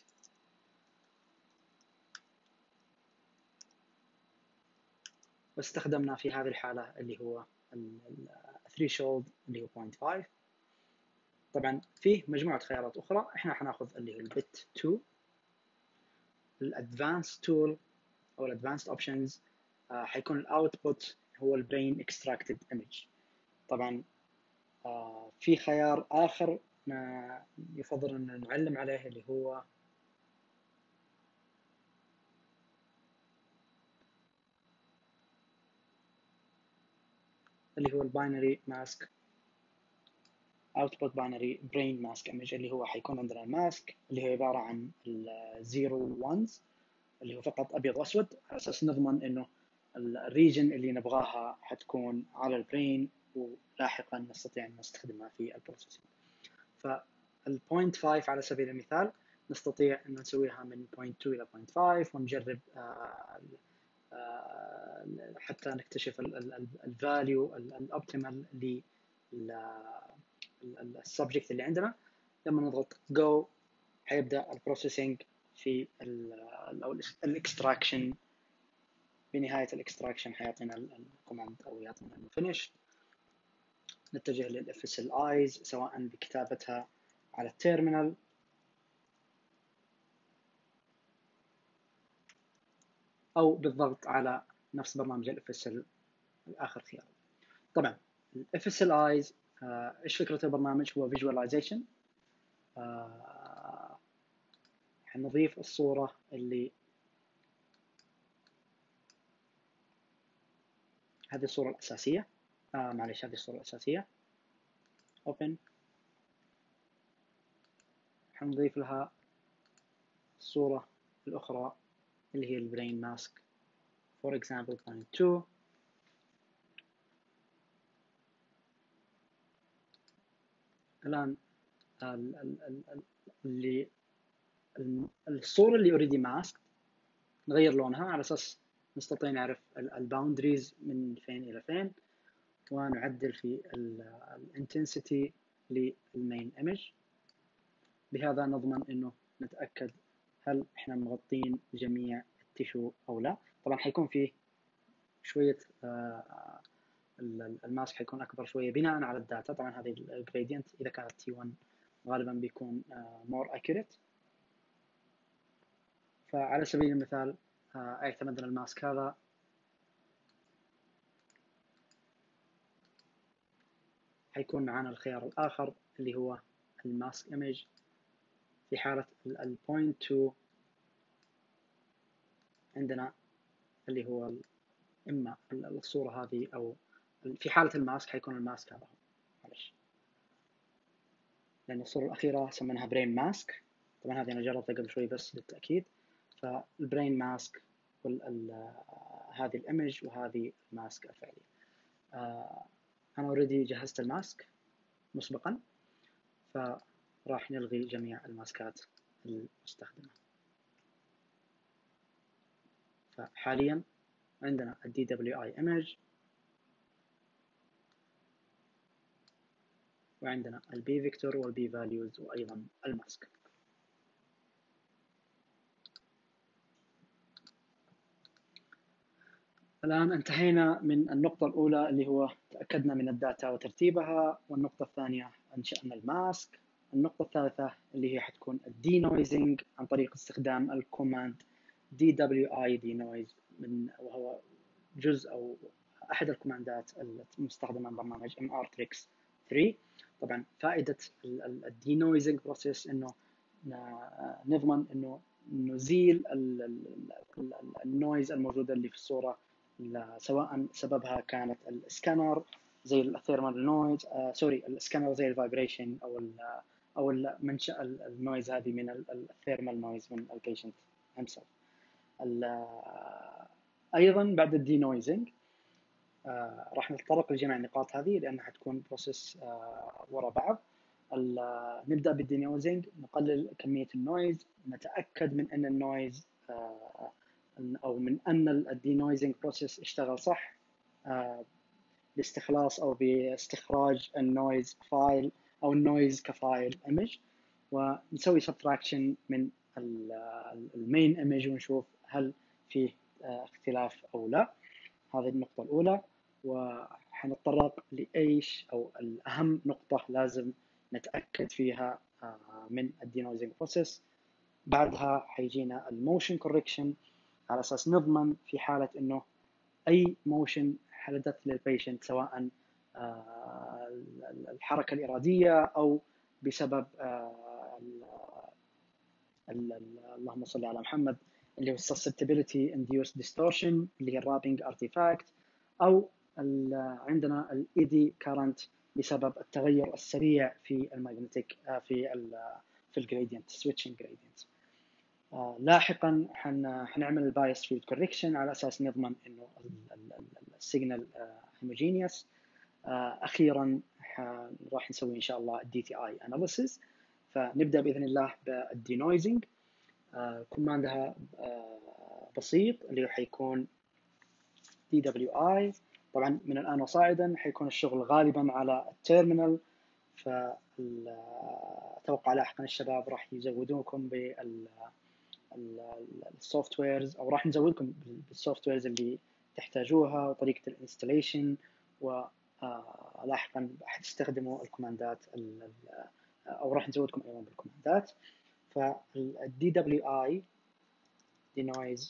واستخدمنا في هذه الحالة اللي هو threshold اللي هو 0.5. طبعا فيه مجموعة خيارات أخرى، احنا حناخذ اللي هو البت 2. الادفانس تول أو الادفانسد اوبشنز حيكون الاوتبوت هو البرين اكستراكتد ايمج. طبعا في خيار آخر يفضل أن نعلم عليه اللي هو الباينري ماسك اوتبوت باينري برين ماسك ايمج، اللي هو حيكون عندنا الماسك اللي هو عباره عن الزيرو وانز اللي هو فقط ابيض واسود، على اساس نضمن انه الريجن اللي نبغاها حتكون على البرين ولاحقا نستطيع ان نستخدمها في البروسيسنج. فال 0.5 على سبيل المثال نستطيع ان نسويها من 0.2 الى 0.5 ونجرب حتى نكتشف الفاليو الاوبتيمال للسبجكت اللي عندنا. لما نضغط جو حيبدا البروسيسنج في الاكستراكشن. بنهايه الاكستراكشن حيعطينا الكوماند او يعطينا الفينش. نتجه للاف اس ال ايز سواء بكتابتها على التيرمينال او بالضغط على نفس برنامج الاف اس ال اخر خيار. طبعا الاف اس ال ايز ايش فكره البرنامج؟ هو فيجواليزيشن. حنضيف الصوره اللي هذه الصوره الاساسيه. معلش، هذه الصوره الاساسيه open. حنضيف لها الصوره الاخرى اللي هي البرين ماسك for example 0.2. الآن اللي الصورة اللي اوريدي ماسك نغير لونها على أساس نستطيع نعرف الباوندريز من فين إلى فين، ونعدل في الانتنسيتي للمين ايمج. بهذا نضمن إنه نتأكد هل إحنا مغطين جميع التيشو أو لا. طبعا حيكون فيه شوية الماسك حيكون أكبر شوية بناء على الداتا. طبعا هذه الجريدينت إذا كانت T1 غالبا بيكون more accurate. فعلى سبيل المثال اعتمدنا الماسك هذا. حيكون معنا الخيار الآخر اللي هو الماسك ايمج. في حالة ال 0.2 عندنا اللي هو إما الصورة هذه، أو في حالة الماسك حيكون الماسك هذا. معلش، لأن الصورة الأخيرة سميناها برين ماسك. طبعا هذه أنا جربتها قبل شوي بس للتأكيد. فالبرين ماسك هذه الايمج وهذه الماسك الفعلي. أنا اوريدي جهزت الماسك مسبقا، فراح نلغي جميع الماسكات المستخدمة. فحاليا عندنا ال DWI image وعندنا ال B vector وال B values وأيضا الماسك. الآن انتهينا من النقطة الأولى اللي هو تأكدنا من الداتا وترتيبها، والنقطة الثانية أنشأنا الماسك. النقطة الثالثة اللي هي حتكون الدينويزنج عن طريق استخدام الكوماند DWI denoise، وهو جزء أو أحد الكوماندات المستخدمة من برنامج MRTrix 3. طبعا فائدة الدينويزنج بروسيس إنه نضمن إنه نزيل النويز الموجودة اللي في الصورة، سواء سببها كانت السكانر زي الثيرمال نويز، السكانر زي الفايبريشن او منشأ النويز هذه من الثيرمال نويز من البيشنت himself. ايضا بعد الدينويزنج راح نتطرق لجميع النقاط هذه لانها حتكون بروسيس وراء بعض. نبدا بالدينويزنج، نقلل كميه النويز، نتاكد من ان النويز او من ان الدينويزنج بروسيس اشتغل صح باستخلاص او باستخراج النويز فايل او النويز كفايل ايمج، ونسوي سبتراكشن من المين ايمج ونشوف هل فيه اختلاف او لا. هذه النقطة الأولى. وحنتطرق لإيش أو الأهم نقطة لازم نتأكد فيها من الدينويزنج بروسيس. بعدها حيجينا الموشن كوركشن على أساس نضمن في حالة إنه أي موشن حدث للبيشنت، سواء الحركة الإرادية أو بسبب اللهم صل على محمد اللي هو susceptibility induced distortion اللي هي الرابينج artifact، أو عندنا الايدي كارنت بسبب التغير السريع في الماجنتيك في الجريدينت سويتشنج جريدينت. لاحقا حنعمل البايس فيلد كوركشن على اساس نضمن انه السيجنال هوموجينيوس. اخيرا راح نسوي ان شاء الله الدي تي اي اناليسيس. فنبدا باذن الله بالدينويزنج. كوماندها بسيط اللي حيكون DWI. طبعا من الان وصاعدا حيكون الشغل غالبا على التيرمينال، فاتوقع لاحقا الشباب راح يزودونكم بالسوفت ويرز، او راح نزودكم بالسوفت ويرز اللي تحتاجوها وطريقه الانستليشن، ولاحقا حتستخدموا الكوماندات او راح نزودكم ايضا بالكوماندات. فالدي دبليو اي denoise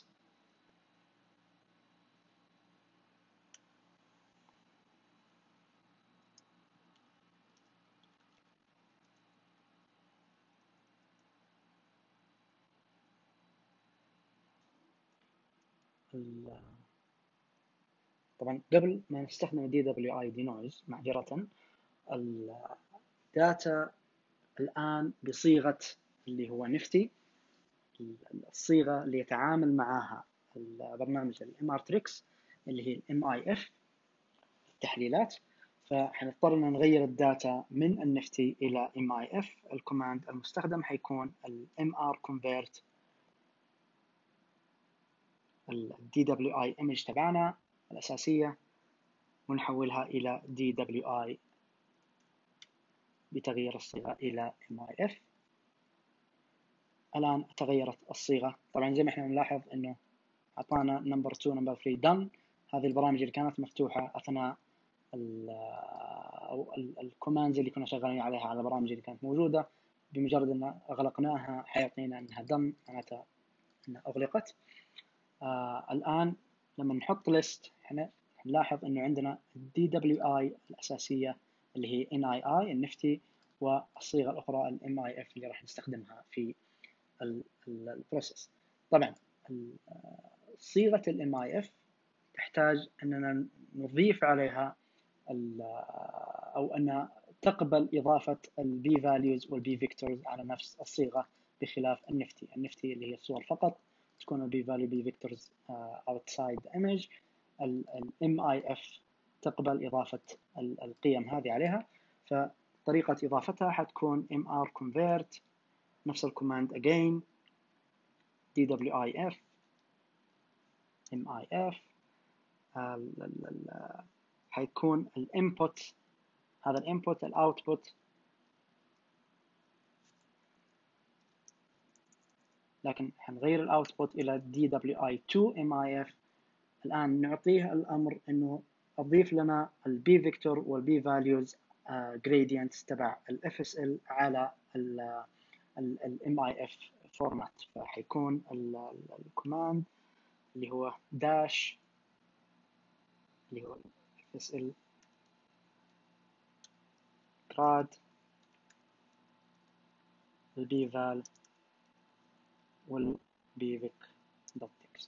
طبعا قبل ما نستخدم الدي دبليو اي denoise معذرة، الداتا الآن بصيغة اللي هو نفتي، الصيغة اللي يتعامل معها البرنامج MRTrix اللي هي MIF التحليلات. فحنضطر ان نغير الداتا من النفتي الى MIF. الكوماند المستخدم حيكون MR convert DWI image تبعنا الأساسية ونحولها إلى DWI بتغيير الصيغة إلى MIF. الآن تغيرت الصيغة. طبعا زي ما احنا نلاحظ إنه أعطانا نمبر 2 نمبر 3 done. هذه البرامج اللي كانت مفتوحة أثناء أو الكوماندز اللي كنا شغالين عليها على البرامج اللي كانت موجودة، بمجرد أن أغلقناها حيعطينا أنها done، معناتها أنها أغلقت. الآن لما نحط list احنا نلاحظ انه عندنا DWI الاساسيه اللي هي NII النفتي، والصيغه الاخرى MIF اللي راح نستخدمها في البروسيس. طبعا صيغه MIF تحتاج اننا نضيف عليها او ان تقبل اضافه البي فاليوز والبي فيكتورز على نفس الصيغه، بخلاف النفتي اللي هي الصور فقط تكون البي فاليو بي فيكتورز outside the image. MIF تقبل إضافة القيم هذه عليها. فطريقة إضافتها حتكون MR convert نفس الكوماند again DWIF MIF. حيكون الانبوت، هذا الانبوت الاوتبوت، لكن حنغير الاوتبوت الى DWI2 MIF الآن نعطيه الأمر إنه أضيف لنا البي فيكتور والبي فاليوز جريدينتس تبع الاف اس ال على الام اي اف فورمات. فحيكون الكوماند اللي هو داش اللي هو اف اس ال جراد البي فال والبي فيك دوت تكست.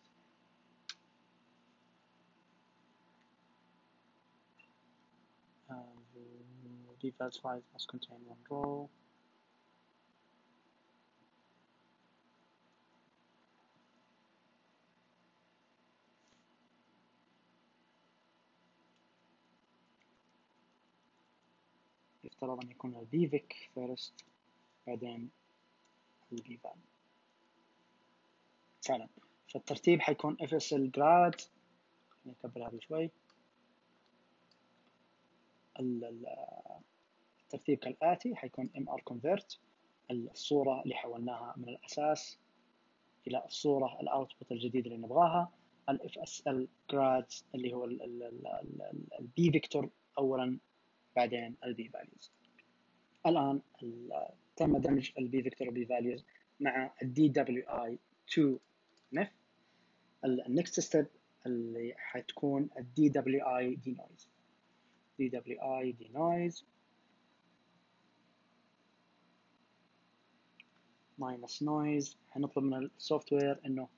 The default file must contain one row. يفترض أن يكون البيفيك first بعدين البيفال. فعلا فالترتيب حيكون FSL grad. نكبر هذه شوي. الترتيب كالآتي حيكون MR convert الصورة اللي حولناها من الأساس إلى الصورة الأوتبوت الجديد اللي نبغاها. FSL grad اللي هو البي فيكتور أولا بعدين البي فاليوز. الآن تم دمج البي فيكتور والبي فاليوز مع الدي دبليو اي 2 نف. النكست ستيب اللي حتكون الدي دبليو اي دي نويز. دي دبليو اي دي نويز ماينس نويز. حنطلب من السوفت وير انه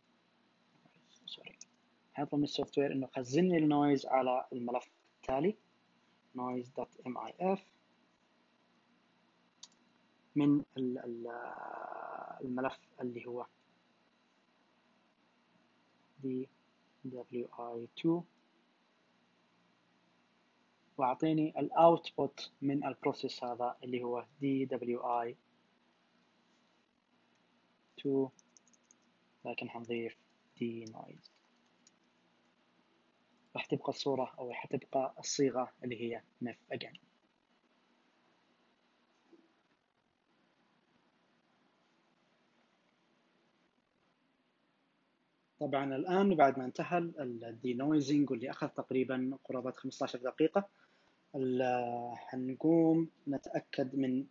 حنطلب من السوفت وير انه خزن لي النويز على الملف التالي noise.mif من الملف اللي هو DWI2 واعطيني الاوتبوت من البروسيس هذا اللي هو DWI2 لكن حنضيف دي نويز. راح تبقى الصورة او حتبقى الصيغة اللي هي نف again. طبعا الآن بعد ما انتهى الدينويزنج واللي أخذ تقريبا قرابة 15 دقيقة حنقوم نتأكد من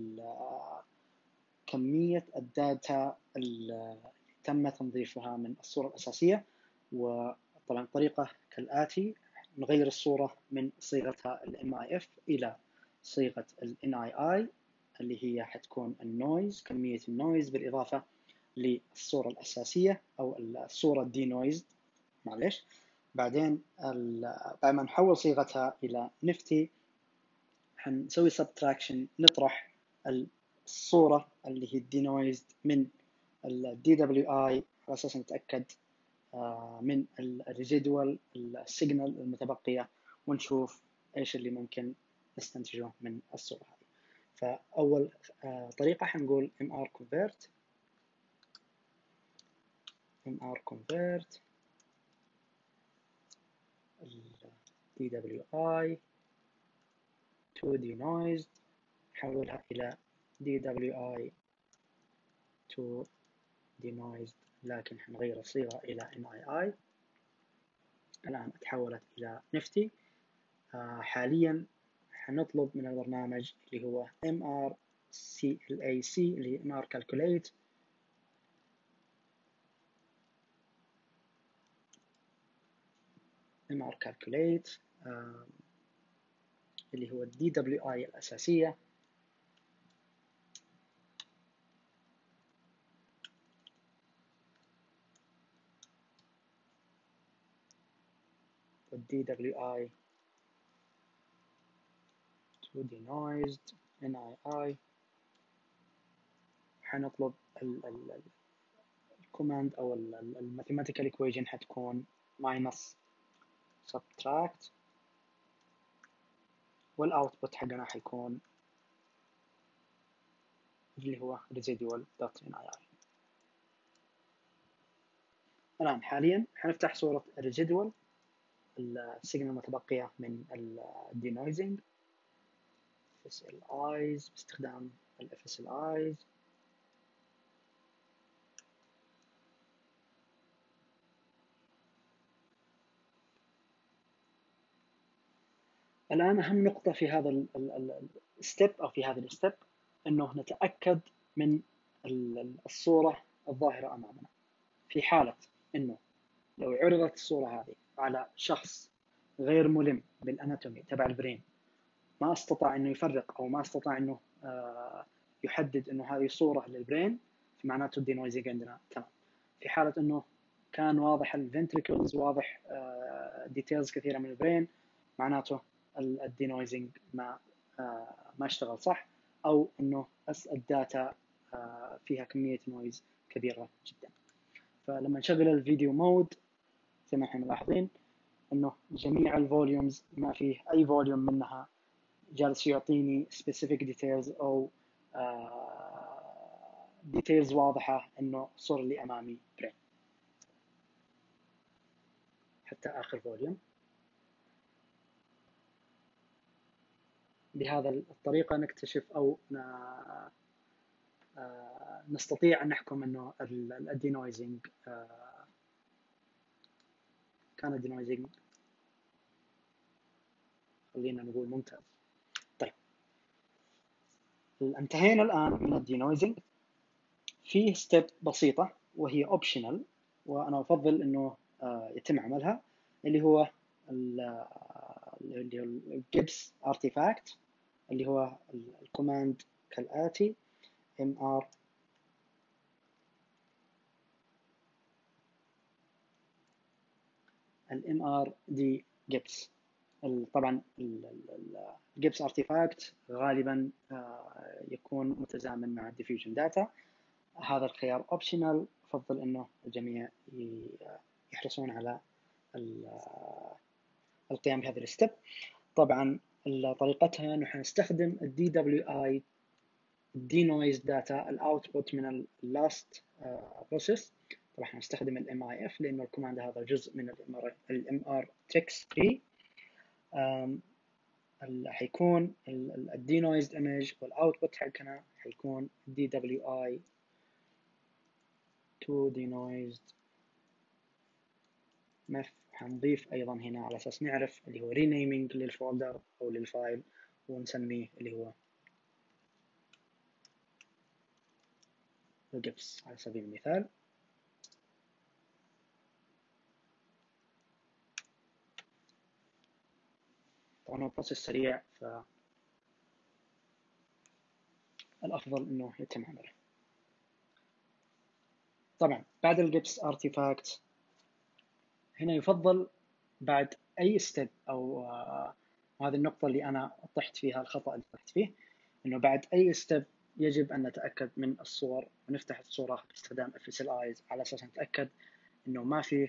كمية الداتا اللي تم تنظيفها من الصورة الأساسية. وطبعا الطريقة كالآتي: نغير الصورة من صيغتها ال MIF إلى صيغة ال NII اللي هي حتكون النويز، كمية النويز بالإضافة للصورة الأساسية أو الصورة دي نويز معلش. بعدين بعد ما نحول صيغتها إلى نفتي حنسوي subtraction، نطرح الصورة اللي هي دينويزد من ال DWI على أساس نتأكد من الريزيدوال السيجنال المتبقية ونشوف إيش اللي ممكن نستنتجه من الصورة هذه. فأول طريقة حنقول MR convert DWI to denoised حولها إلى DWI to denoised لكن حنغير الصيغة إلى NII. الآن تحولت إلى نفتي. حاليا حنطلب من البرنامج اللي هو MRCLAC اللي MR calculate اللي هو DWI الأساسية DWI to denoised NII. حنطلب الكوماند أو الماثيماتيكال equation حتكون minus subtract والأوتبوت حقنا حيكون اللي هو residual.NII. الآن حاليا حنفتح صورة الريزيدوال السيجنال المتبقية من الدينويزنج FSLIs باستخدام ال FSLIs. الآن أهم نقطة في هذا الستيب أو في هذا الستيب أنه نتأكد من الصورة الظاهرة أمامنا. في حالة أنه لو عرضت الصورة هذه على شخص غير ملم بالأناتومي تبع البرين، ما استطاع أنه يفرق أو ما استطاع أنه يحدد أنه هذه صورة للبرين، فمعناته الدينويزنج عندنا تمام. في حالة أنه كان واضح الفنتريكلز، واضح ديتيلز كثيرة من البرين، معناته الدينويزنج ما اشتغل صح، أو أنه الداتا فيها كمية نويز كبيرة جدا. فلما نشغل الفيديو مود زي ما احنا ملاحظين انه جميع الفوليومز ما فيه اي فوليوم منها جالس يعطيني specific details او details واضحة انه الصورة اللي امامي برين. حتى اخر فوليوم. بهذا الطريقة نكتشف او نستطيع ان نحكم انه الدينويزنج كان الدينويزنج خلينا نقول ممتاز. طيب انتهينا الآن من الدينويزنج. فيه ستيب بسيطة وهي اوبشنال، وأنا أفضل إنه يتم عملها، اللي هو الجيبس ارتيفاكت، اللي هو الكوماند كالآتي mr دي جيبس. طبعا الجيبس ارتيفاكت غالبا يكون متزامن مع الديفيوجن داتا. هذا الخيار اوبشنال، افضل انه الجميع يحرصون على القيام بهذا الستيب. طبعا طريقتها نحن نستخدم الدي دبليو اي denoise data الاوتبوت من اللاست بروسيس. طبعا نستخدم الام اي اف لانه الكوماند هذا جزء من الام ار تكس 3. حيكون الدينويزد ايمج والاوتبوت حقنا حيكون دي دبليو اي تو denoised مف. حنضيف ايضا هنا على اساس نعرف اللي هو renaming للفولدر او للفايل، ونسميه اللي هو الجبس على سبيل المثال. طبعا هو بروسيس سريع، فالافضل انه يتم عمله. طبعا بعد الجبس ارتيفاكت هنا يفضل بعد اي ستيب او هذه النقطة اللي انا طحت فيها، الخطأ اللي طحت فيه، انه بعد اي ستيب يجب ان نتأكد من الصور ونفتح الصورة باستخدام FSLeyes على اساس نتأكد انه ما فيه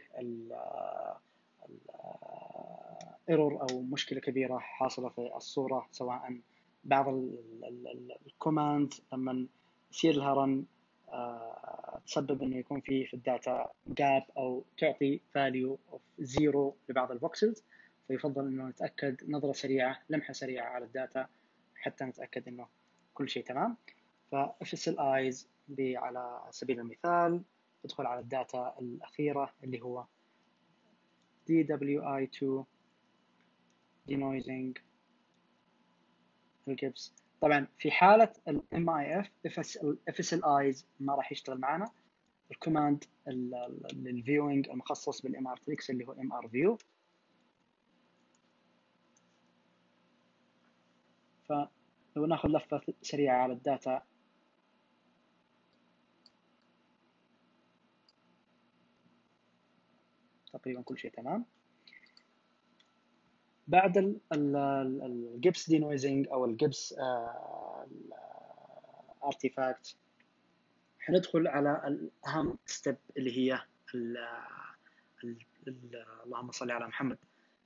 ايرور او مشكله كبيره حاصله في الصوره، سواء بعض الكوماند لما يصير لها رن تسبب انه يكون في الداتا جاب او تعطي فاليو اوف زيرو لبعض البوكسلز. فيفضل انه نتاكد نظره سريعه، لمحه سريعه على الداتا حتى نتاكد انه كل شيء تمام. FSLeyes على سبيل المثال ادخل على الداتا الاخيره اللي هو DWI2 denoising الجبس. طبعا في حالة ال MIF FSLeyes ما راح يشتغل معنا. الكوماند للفيوينج المخصص بالMR Tricks اللي هو MR View. فلو ناخذ لفة سريعة على الداتا تقريبا كل شيء تمام. بعد الجبس دينويزنج او الجبس ارتيفاكت حندخل على الأهم ستيب اللي هي اللهم صل على محمد،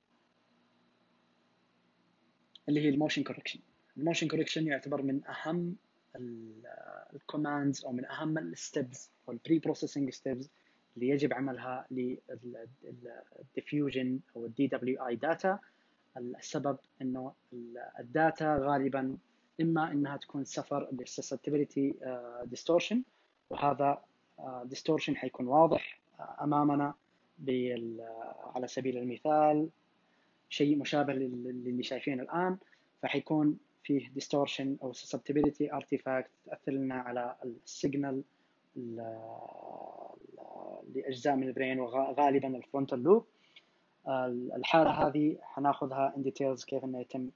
اللي هي الموشن كوركشن. الموشن كوركشن يعتبر من أهم الكوماندز أو من أهم الستبز أو البري بروسيسنج ستبز اللي يجب عملها للديفيوجن أو الدي دبليو اي داتا. السبب إنه الداتا غالبا إما إنها تكون سفر للسسبتبيليتي ديستورشن، وهذا ديستورشن حيكون واضح أمامنا على سبيل المثال شيء مشابه للي شايفينه الآن، فحيكون فيه distortion أو susceptibility artifact تأثر لنا على السيجنال لأجزاء من البرين وغالبا الفرونتال لوب. الحالة هذه حناخذها in details كيف انه يتم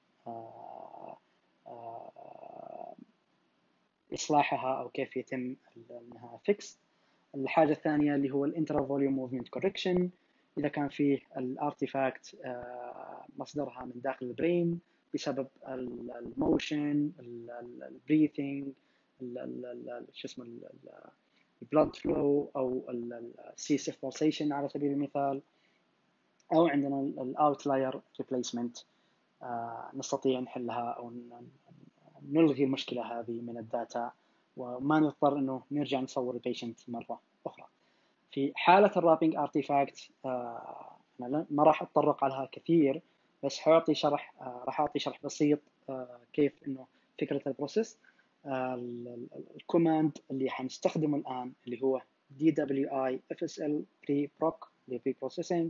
إصلاحها أو كيف يتم أنها fix. الحاجة الثانية اللي هو الانترا فوليوم موفمنت كوركشن، إذا كان فيه الارتيفاكت مصدرها من داخل البرين بسبب الموشن، البريثنج، شو اسمه البلاد فلو أو السيسف pulsation على سبيل المثال، أو عندنا الاوتلاير ريبليسمنت نستطيع نحلها أو نلغي المشكلة هذه من الداتا وما نضطر إنه نرجع نصور البيشنت مرة أخرى. في حالة الرابينج ارتيفاكت أنا ما راح أتطرق عليها كثير، بس حأعطي شرح راح أعطي شرح بسيط كيف إنه فكرة البروسيس. الكوماند اللي حنستخدمه الآن اللي هو DWI FSL pre-proc اللي pre processing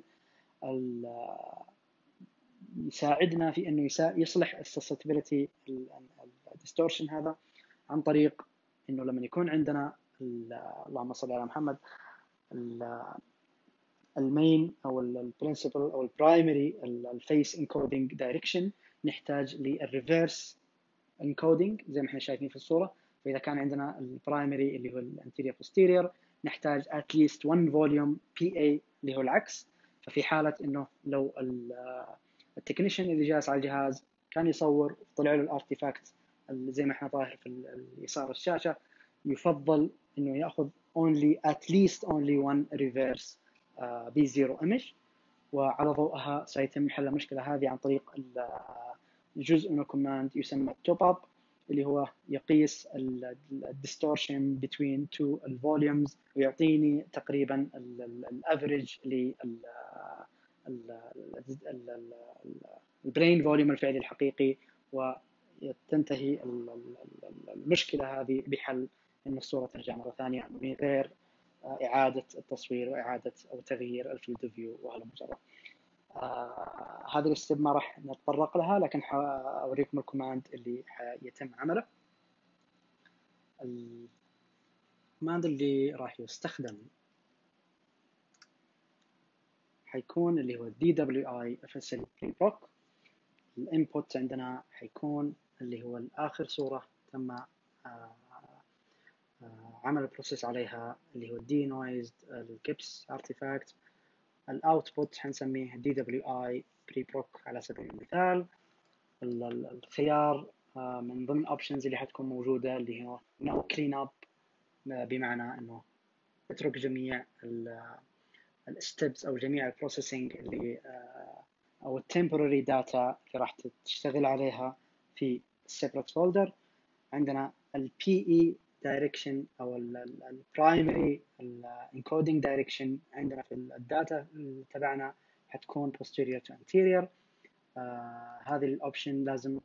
يساعدنا في إنه يصلح الsusceptibility distortion هذا عن طريق إنه لما يكون عندنا اللهم صل على محمد المين أو البرنسبل أو البرايمري الفيس انكودينج دايركشن، نحتاج للريفيرس انكودينج زي ما احنا شايفين في الصورة. فإذا كان عندنا البرايمري اللي هو الانتيريور بوستيريور نحتاج at least one volume PA اللي هو العكس. ففي حالة إنه لو التكنيشن اللي جالس على الجهاز كان يصور طلع له الارتيفاكت زي ما احنا ظاهر في اليسار الشاشة، يفضل إنه يأخذ at least only one reverse B0 image، وعلى ضوءها سيتم حل المشكلة هذه عن طريق جزء من الكوماند يسمى توب اب اللي هو يقيس الديستورشن between two الفوليومز ويعطيني تقريبا الافريج البرين فوليوم الفعلي الحقيقي، وتنتهي المشكلة هذه بحل إن الصورة ترجع مرة ثانية من غير إعادة التصوير وإعادة أو تغيير الفيلد فيو وهذا مجرد. هذه الستيب ما راح نتطرق لها، لكن أوريكم الكوماند اللي يتم عمله. الكوماند اللي راح يستخدم حيكون اللي هو DWI FSL pre-proc. الانبوت عندنا حيكون اللي هو الآخر صورة تم عمل البروسيس عليها اللي هو denoised الكبس artifact. الاوتبوت حنسميه DWI pre-proc على سبيل المثال. الخيار من ضمن options اللي حتكون موجودة اللي هو no clean up، بمعنى انه اترك جميع الستبس او جميع البروسيسنج اللي او التمبوراري داتا اللي راح تشتغل عليها في separate folder. عندنا ال PE direction او البرايمري encoding direction عندنا في الداتا تبعنا حتكون posterior to anterior. هذه الاوبشن لازم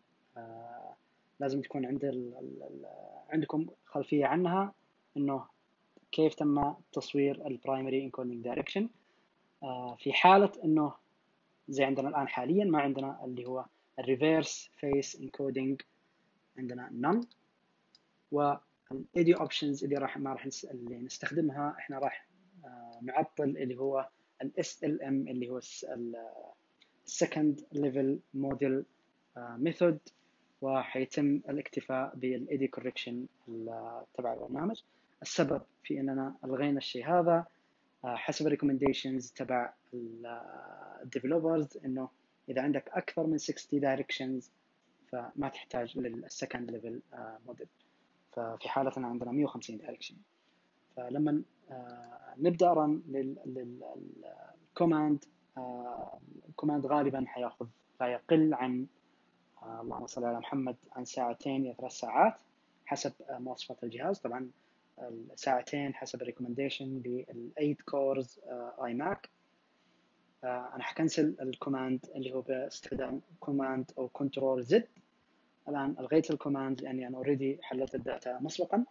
لازم تكون عندكم خلفية عنها انه كيف تم تصوير البرايمري انكودينج دايركشن. في حالة انه زي عندنا الان حاليا ما عندنا اللي هو الريفيرس فيس انكودينج عندنا none، والايديو اوبشنز اللي ما راح اللي نستخدمها احنا راح نعطل اللي هو SLM اللي هو second level model method، وحيتم الاكتفاء بالايدي كوركشن تبع البرنامج. السبب في اننا الغينا الشيء هذا حسب الريكومنديشنز تبع الديفلوبرز انه اذا عندك اكثر من 60 directions فما تحتاج للسكند ليفل موديل. ففي حالتنا عندنا 150 direction. فلما نبدا رن للكوماند، الكوماند غالبا حياخذ لا يقل عن اللهم صل على محمد عن 2 إلى 3 ساعات حسب مواصفات الجهاز. طبعا ساعتين حسب الريكومنديشن لل8 كورز اي ماك. انا حكنسل الكوماند اللي هو باستخدام كوماند او كنترول زد. الان الغيت الكوماند لاني انا اوريدي حللت الداتا مسبقا.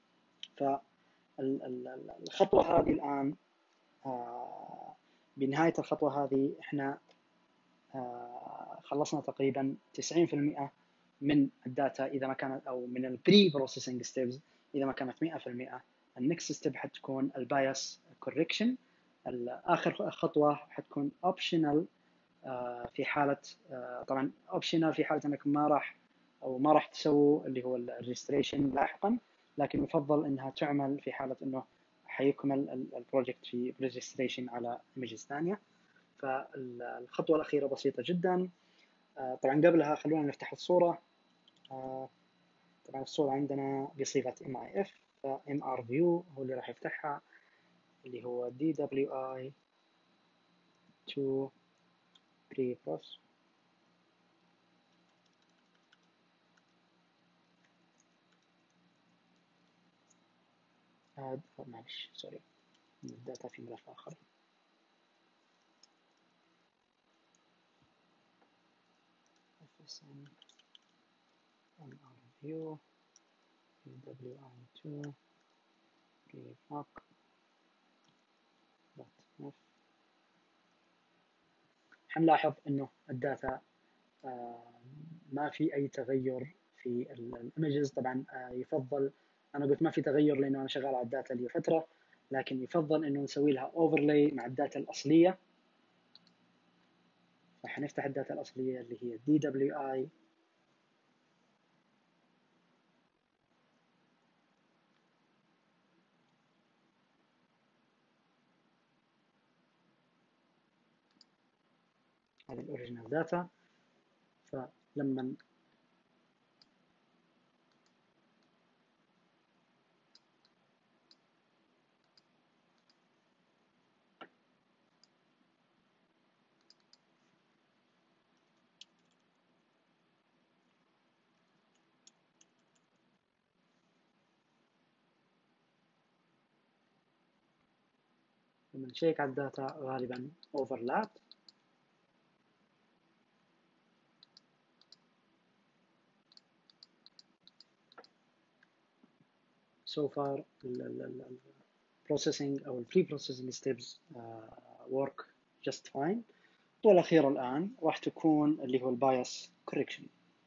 فالخطوه هذه الان بنهايه الخطوه هذه احنا خلصنا تقريبا 90% من الداتا اذا ما كانت، او من البري بروسيسنج ستيبس اذا ما كانت 100%. النكست ستيب حتكون البايس كوركشن. اخر خطوه حتكون اوبشنال في حاله، طبعا اوبشنال في حاله انك ما راح تسووا اللي هو الريجستريشن لاحقا، لكن يفضل انها تعمل في حاله انه حيكمل البروجكت في ريجستريشن على ايمجز ثانيه. فالخطوه الاخيره بسيطه جدا. طبعا قبلها خلونا نفتح الصوره. طبعا الصوره عندنا بصيغه MIF، ف MR View هو اللي راح يفتحها، اللي هو DWI to pre-process. معلش سوري، الداتا في ملف آخر. FSM MR View DWI2 pre-proc .f. حنلاحظ إنه الداتا ما في أي تغير في الإيمجز. طبعا يفضل، أنا قلت ما في تغير لأنه أنا شغال على الداتا لي فترة، لكن يفضل إنه نسوي لها overlay مع الداتا الأصلية. فحنفتح الداتا الأصلية اللي هي DWI هذه الأوريجينال داتا. فلما نشيك على الداتا غالبا overlap. So far processing أو pre-processing steps work just fine. الخطوة الأخيرة الآن راح تكون اللي هو البايس correction،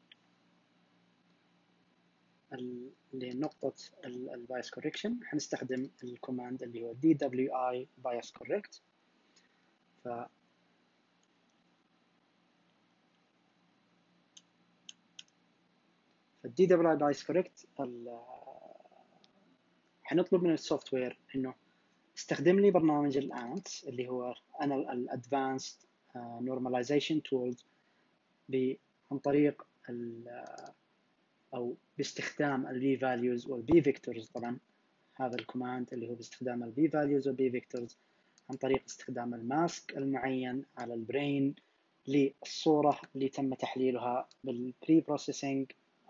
اللي هي نقطة البايس correction. حنستخدم الكوماند اللي هو DWI bias correct. ف DWI bias correct حنطلب من السوفت وير انه استخدم لي برنامج الانتس اللي هو انا الادفانسد نورماليزيشن تولز عن طريق او باستخدام البي فاليوز والبي فيكتورز. طبعا هذا الكوماند اللي هو باستخدام البي فاليوز والبي فيكتورز عن طريق استخدام الماسك المعين على البرين للصورة اللي تم تحليلها بالبري بروسيسنج.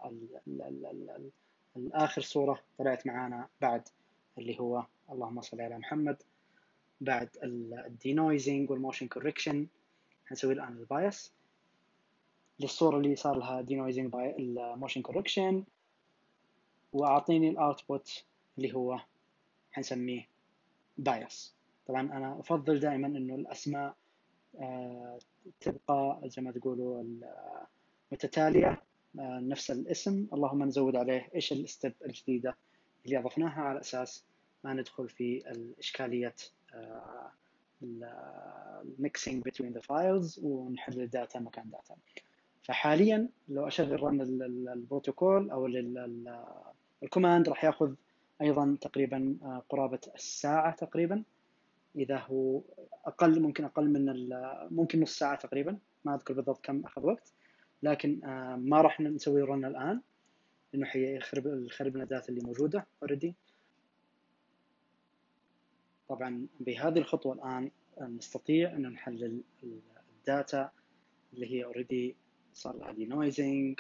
الآخر صورة طلعت معانا بعد اللي هو اللهم صل على محمد، بعد الدينويزنج والموشن كوركشن. هنسوي الآن البايس للصورة اللي صار لها دينويزنج باي الموشن كوركشن، وأعطيني الأوتبوت اللي هو حنسميه بايس. طبعا أنا أفضل دائما إنه الأسماء تبقى زي ما تقولوا متتالية، نفس الاسم، اللهم نزود عليه إيش الستيب الجديدة اللي أضفناها على أساس ما ندخل في الإشكالية mixing between the files ونحل الداتا مكان داتا. فحاليا لو أشغل رن البروتوكول أو الكوماند راح ياخذ أيضا تقريبا قرابة الساعة تقريبا، إذا هو أقل ممكن أقل من ممكن نص ساعة تقريبا، ما أذكر بالضبط كم أخذ وقت، لكن ما راح نسوي رن الآن لأنه حيخرب لنا الداتا اللي موجودة already. طبعا بهذه الخطوة الآن نستطيع أن نحلل الداتا اللي هي already صار لها denoising،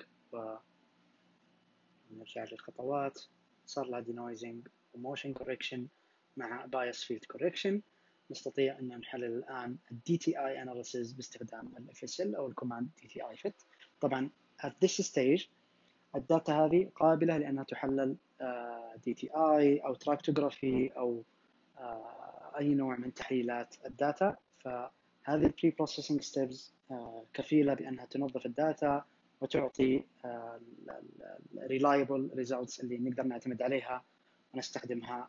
ونرجع للخطوات. صار لها denoising وmotion correction مع bias field correction. نستطيع أن نحلل الآن DTI analysis باستخدام FSL أو الكوماند DTI fit. طبعا at this stage الداتا هذه قابلة لأنها تحلل DTI أو تراكتوغرافي أو أي نوع من تحليلات الداتا. هذه البري بروسيسنج ستيبس كفيلة بأنها تنظف الداتا وتعطي reliable results اللي نقدر نعتمد عليها ونستخدمها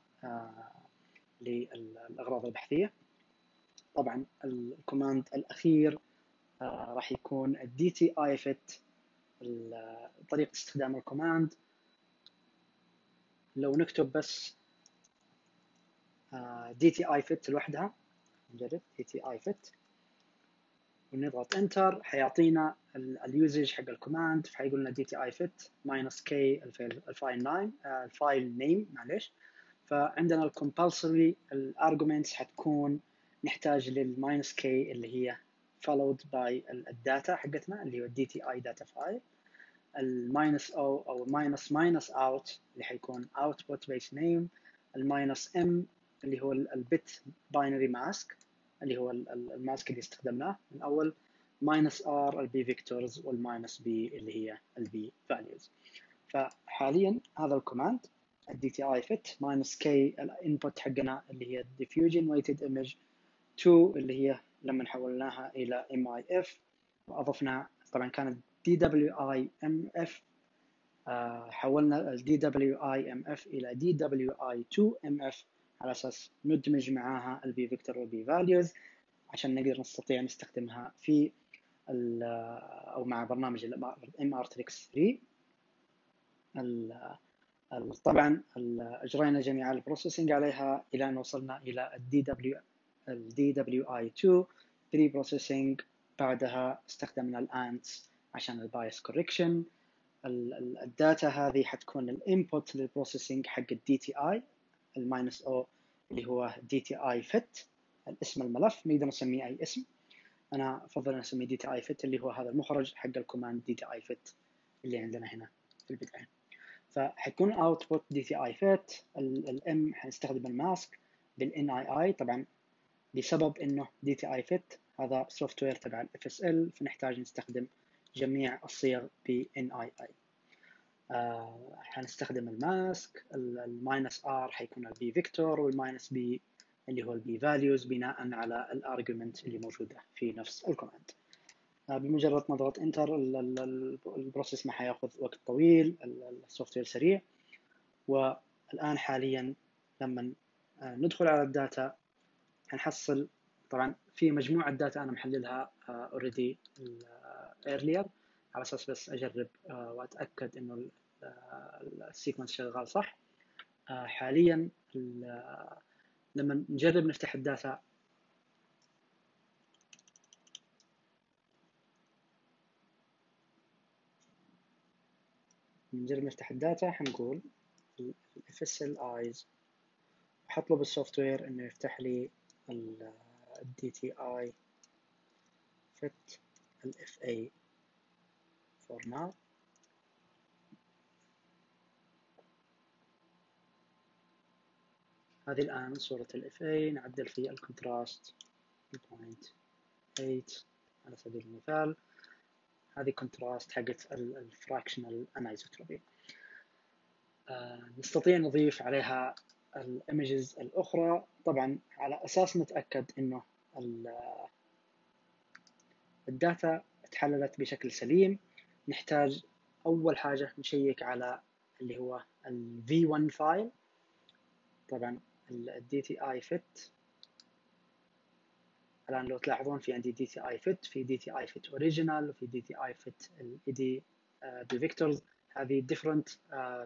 للأغراض البحثية. طبعا الكوماند الأخير راح يكون DTIFit. طريقة استخدام الكوماند لو نكتب بس DTIFit لوحدها، نجرب DTIFit ونضغط انتر، حيعطينا اليوزج حق الكوماند، فحيقول لنا DTIFit -k الفايل نيم معليش. فعندنا الكومبالسوري الارجومنتس حتكون نحتاج لل-k اللي هي followed by الداتا حقتنا اللي هو DTI data file، ال-o او -out اللي حيكون output base name، ال-m اللي هو البت باينري ماسك اللي هو الماسك اللي استخدمناه من اول، -r البي فيكتورز، وال-b اللي هي البي فاليوز. فحاليا هذا الكوماند DTIFit -k الانبوت حقنا اللي هي diffusion weighted image 2 اللي هي لما حولناها الى MIF واضفنا، طبعا كانت DWIMF، حولنا ال DWIMF الى DWI2MF على اساس ندمج معاها البي فيكتور والبي فاليوز عشان نقدر نستطيع نستخدمها في او مع برنامج MRTrix 3. طبعا اجرينا جميع البروسيسنج عليها الى ان وصلنا الى ال DWI2 بري بروسيسنج. بعدها استخدمنا الانتس عشان البايس كوركشن. الداتا هذه حتكون الانبوت للبروسيسنج حق الدي تي اي -o اللي هو DTIFit الاسم الملف، نقدر نسميه اي اسم، انا افضل اسميه DTIFit اللي هو هذا المخرج حق الكوماند DTIFit اللي عندنا هنا في البدايه. فحيكون output DTIFit. الام حنستخدم الماسك بالNII طبعا بسبب انه DTIFit هذا سوفت وير تبع FSL، فنحتاج نستخدم جميع الصيغ بNII. حنستخدم الماسك، -r حيكون البي فيكتور، وال-b اللي هو البي فاليوز بناء على الارجيومنت اللي موجوده في نفس الكوماند. بمجرد ما ضغط انتر البروسيس ما حياخذ وقت طويل، السوفت وير سريع. والان حاليا لما ندخل على الداتا هنحصل طبعا في مجموعه داتا انا محللها اوريدي earlier على اساس بس اجرب واتاكد انه السيكونس شغال صح. حاليا لما نجرب نفتح الداتا حنقول FSL eyes، حطلب السوفت وير انه يفتح لي ال DTI fit ال FA format. هذه الآن صورة ال FA، نعدل في الكونتراست 0.8 على سبيل المثال. هذه كونتراست حقت الفراكشنال انايزوتروبي. نستطيع نضيف عليها الايمجز الأخرى طبعا على أساس نتأكد إنه الداتا تحللت بشكل سليم. نحتاج أول حاجة نشيك على اللي هو ال V1 فايل. طبعا ال DTIFit الآن لو تلاحظون في عندي DTIFit، في DTIFit Original، وفي DTIFit ال بفيكتورز. هذه different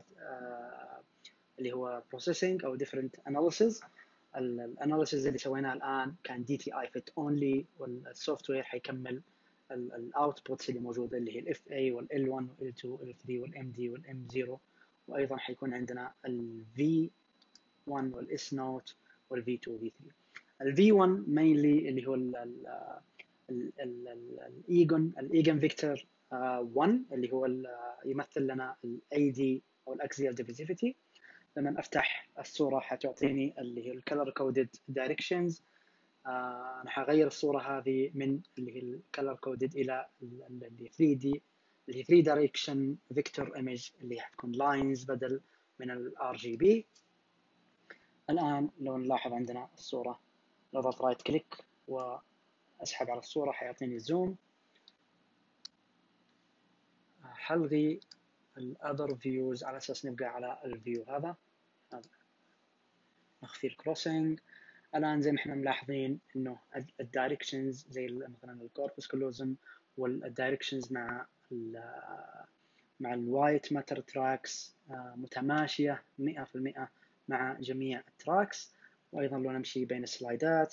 اللي هو processing أو different analysis. الاناليسيز اللي سويناه الآن كان DTIFit only، والسوفت وير حيكمل الاوتبوتس اللي موجوده اللي هي الاف اي والL1 والL2 والL3 والMD والM0، وايضا حيكون عندنا الV1 والS note والV2 والV3. الV1 mainly اللي هو الايجن فيكتور 1 اللي هو يمثل لنا الAD او الاكسيال ديفيزيفيتي. لما افتح الصوره حتعطيني اللي هي الكلر كودد دايركشنز. انا حغير الصوره هذه من اللي هي الكلر كودد الى اللي 3D اللي هي 3 دايركشن فيكتور ايمج اللي حتكون لاينز بدل من الRGB. الان لو نلاحظ عندنا الصوره، نضغط رايت كليك أسحب على الصورة حيعطيني زوم. حلغي الأذر فيوز على أساس نبقى على الفيو هذا. نخفي الكروسنج. الآن زي ما احنا ملاحظين إنه الدايركشنز زي مثلا الكوربس كلوزم والدايركشنز مع الوايت ماتر تراكس متماشية 100% مع جميع التراكس. وأيضا لو نمشي بين السلايدات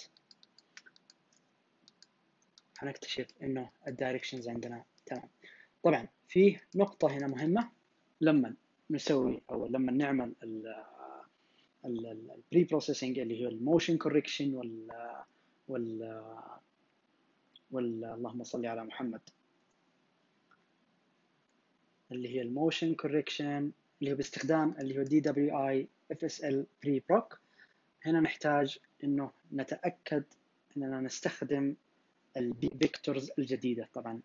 هنكتشف إنه الدايركشنز عندنا تمام. طبعا في نقطة هنا مهمة، لما نسوي أو لما نعمل البري بروسيسنج اللي هي الموشن كوركشن اللهم صل على محمد، اللي هي الموشن كوركشن اللي هو باستخدام اللي هو DWI FSL بري بروك. هنا نحتاج انه نتاكد اننا نستخدم البي فيكتورز الجديده. طبعا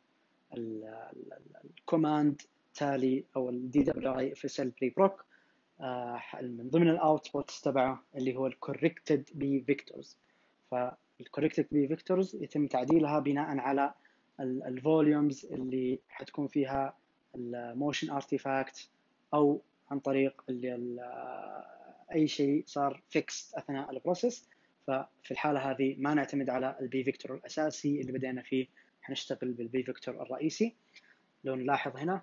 الكوماند تالي او DWI FSL بري بروك من ضمن الاوتبوتس تبعه اللي هو الكوركتد بي فيكتورز. فالكوركتد بي فيكتورز يتم تعديلها بناء على الفوليومز اللي حتكون فيها الموشن ارتيفاكت او عن طريق اي شيء صار فيكس اثناء البروسيس. ففي الحاله هذه ما نعتمد على البي فيكتور الاساسي اللي بدينا فيه، حنشتغل بالبي فيكتور الرئيسي. لو نلاحظ هنا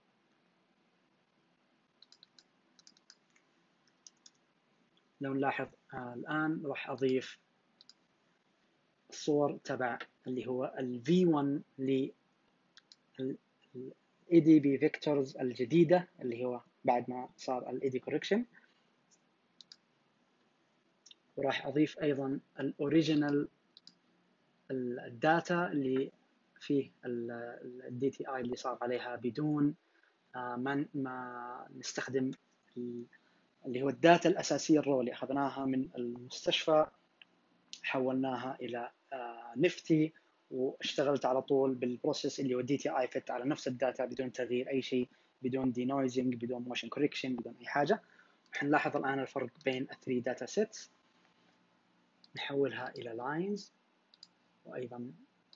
الآن راح أضيف الصور تبع اللي هو ال V1 ل ADB Vectors الجديدة اللي هو بعد ما صار ال AD Correction. وراح أضيف أيضا الأوريجينال الداتا اللي فيه ال DTI اللي صار عليها بدون ما نستخدم اللي هو الداتا الأساسية الرو اللي أخذناها من المستشفى، حولناها إلى نفتي واشتغلت على طول بالبروسيس اللي هو DTI فت على نفس الداتا بدون تغيير أي شيء، بدون دينويزنج، بدون موشن كوريكشن، بدون أي حاجة. حنلاحظ الآن الفرق بين الثري داتا سيتس. نحولها إلى لاينز وأيضا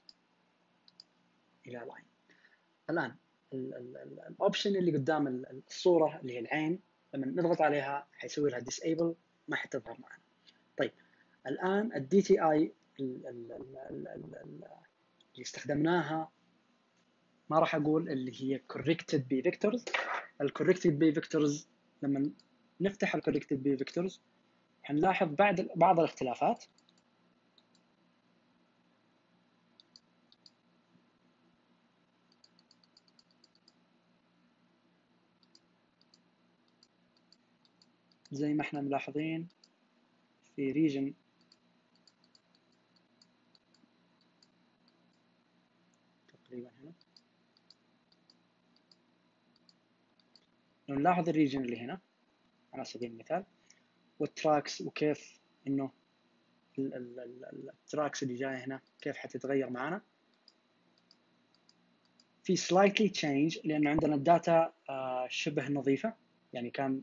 إلى لاين. الآن الأوبشن اللي قدام الصورة اللي هي العين لما نضغط عليها حيسوي لها disable، ما حتظهر معنا. طيب الآن ال DTI اللي استخدمناها ما راح أقول اللي هي corrected b vectors. ال corrected b vectors لما نفتح ال corrected b vectors حنلاحظ بعض الاختلافات. زي ما احنا ملاحظين في region تقريبا هنا، لو نلاحظ الريجن اللي هنا على سبيل المثال والتراكس وكيف انه التراكس اللي جايه هنا كيف حتتغير معنا. في slightly change لأنه عندنا الداتا شبه نظيفة، يعني كان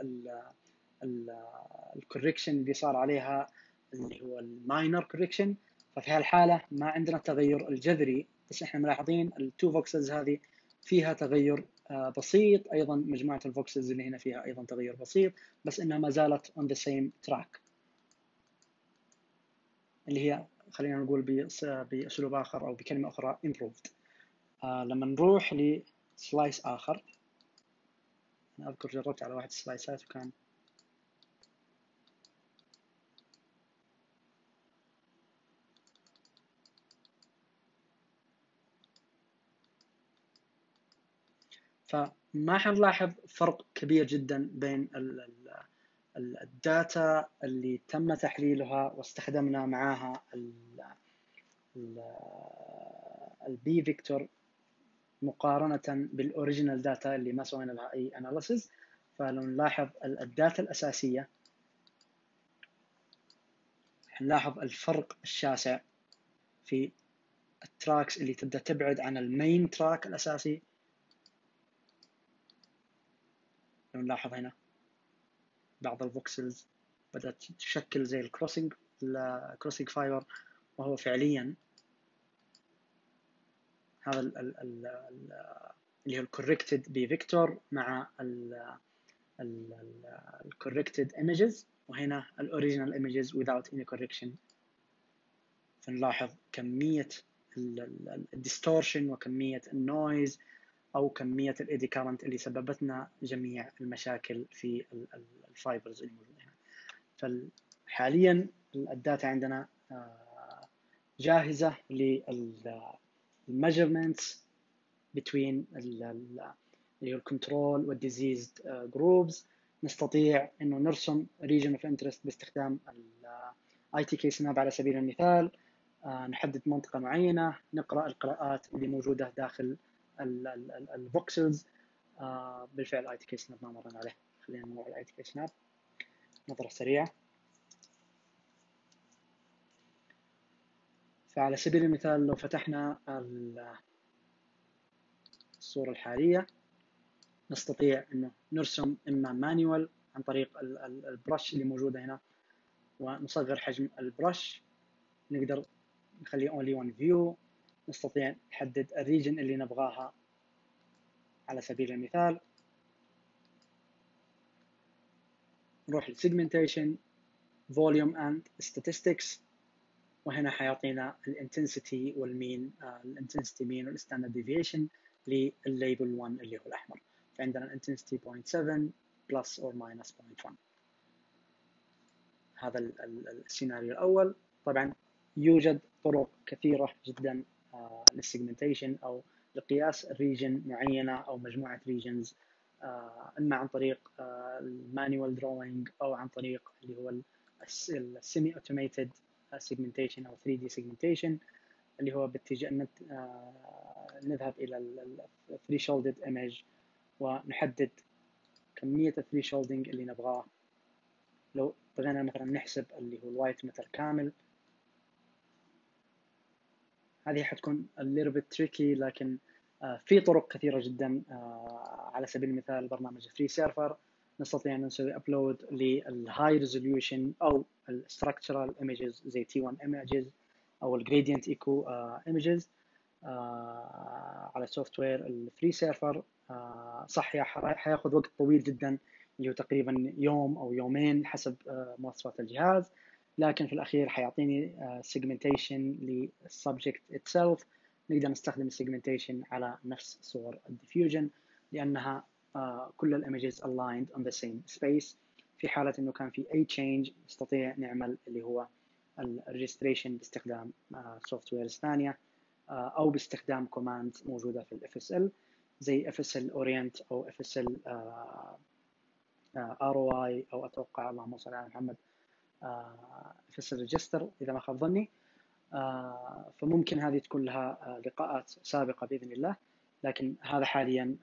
الكوريكشن اللي صار عليها اللي هو الماينر كوريكشن، ففي هالحالة ما عندنا التغير الجذري، بس احنا ملاحظين التو فوكسز هذه فيها تغير بسيط. أيضا مجموعة الفوكسز اللي هنا فيها أيضا تغير بسيط، بس إنها ما زالت on the same track، اللي هي خلينا نقول بأسلوب آخر أو بكلمة أخرى improved. لما نروح لسلايس آخر، أنا أذكر جربت على واحد السلايسات وكان فما حنلاحظ فرق كبير جدا بين الداتا اللي تم تحليلها واستخدمنا معاها البي فيكتور مقارنة بالأوريجينال داتا اللي ما سوينا لها أي أناليسيز. فلو نلاحظ الداتا الأساسية حنلاحظ الفرق الشاسع في التراكس اللي تبدأ تبعد عن المين تراك الأساسي. لو نلاحظ هنا بعض الفوكسلز بدأت تشكل زي الكروسنج فايبر، وهو فعليا هذا اللي هو الcorrected بفيكتور مع الcorrected images، وهنا الoriginal images without any correction. فنلاحظ كمية الديستورشن وكمية النويز أو كمية الإيدي كارنت اللي سببتنا جميع المشاكل في الفايبرز اللي موجودة هنا. فحاليا الداتا عندنا جاهزة للميجرمنتس between اللي هو الكنترول والديزيزد جروبز. نستطيع إنه نرسم region of interest باستخدام ITK snap على سبيل المثال. نحدد منطقة معينة، نقرأ القراءات اللي موجودة داخل الفوكسلز. بالفعل ITK snap ما مرنا عليه، خلينا نروح على ITK snap نظرة سريعة. فعلى سبيل المثال لو فتحنا الصورة الحالية نستطيع إنه نرسم إما مانيوال عن طريق البرش اللي موجودة هنا، ونصغر حجم البرش، نقدر نخليه only one view، نستطيع نحدد الريجن اللي نبغاها على سبيل المثال. نروح للسيجمنتيشن volume and statistics، وهنا حيعطينا الانتنسيتي والمين، الانتنسيتي مين والستاندرد ديفيشن للليبل 1 اللي هو الأحمر. فعندنا الانتنسيتي 0.7 plus or minus 0.1. هذا السيناريو الأول. طبعا يوجد طرق كثيرة جدا للسيجمنتيشن أو لقياس الريجن معينة أو مجموعة ريجنز، إما عن طريق المانيوال دروينج أو عن طريق اللي هو السيمي اوتوميتد segmentation أو 3D segmentation، اللي هو باتجاه نذهب إلى thresholded image ونحدد كمية thresholding اللي نبغاه. لو بغينا مثلا نحسب اللي هو الوايت متر كامل، هذه حتكون a little bit tricky، لكن في طرق كثيرة جدا. على سبيل المثال برنامج فري سيرفر نستطيع أن نسوي أبلود للهاي ريزوليوشن أو الستراكشرال ايمجز زي T1 images أو الجريدينت ايكو images على سوفت وير الفري سيرفر. صح حياخذ وقت طويل جدا، اللي هو تقريبا يوم أو يومين حسب مواصفات الجهاز، لكن في الأخير حيعطيني segmentation للسبجكت itself. نقدر نستخدم السيجمنتيشن على نفس صور الديفيوجن لأنها كل الايمجز aligned on the same space. في حالة إنه كان في أي change نستطيع نعمل اللي هو الريجستريشن باستخدام سوفت ويرز ثانية أو باستخدام كوماند موجودة في FSL زي FSL Orient أو FSL ROI أو أتوقع اللهم صل على محمد FSL Register إذا ما خاب ظني. فممكن هذه تكون لها لقاءات سابقة بإذن الله، لكن هذا حاليا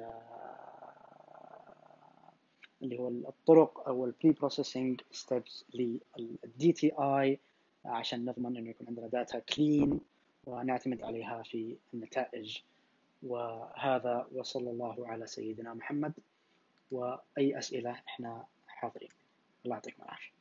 اللي هو الطرق أو البري بروسيسنج ستيبس للدي تي آي عشان نضمن إنه يكون عندنا داتا كلين ونعتمد عليها في النتائج. وهذا وصلى الله على سيدنا محمد، وأي أسئلة إحنا حاضرين. الله يعطيكم العافية.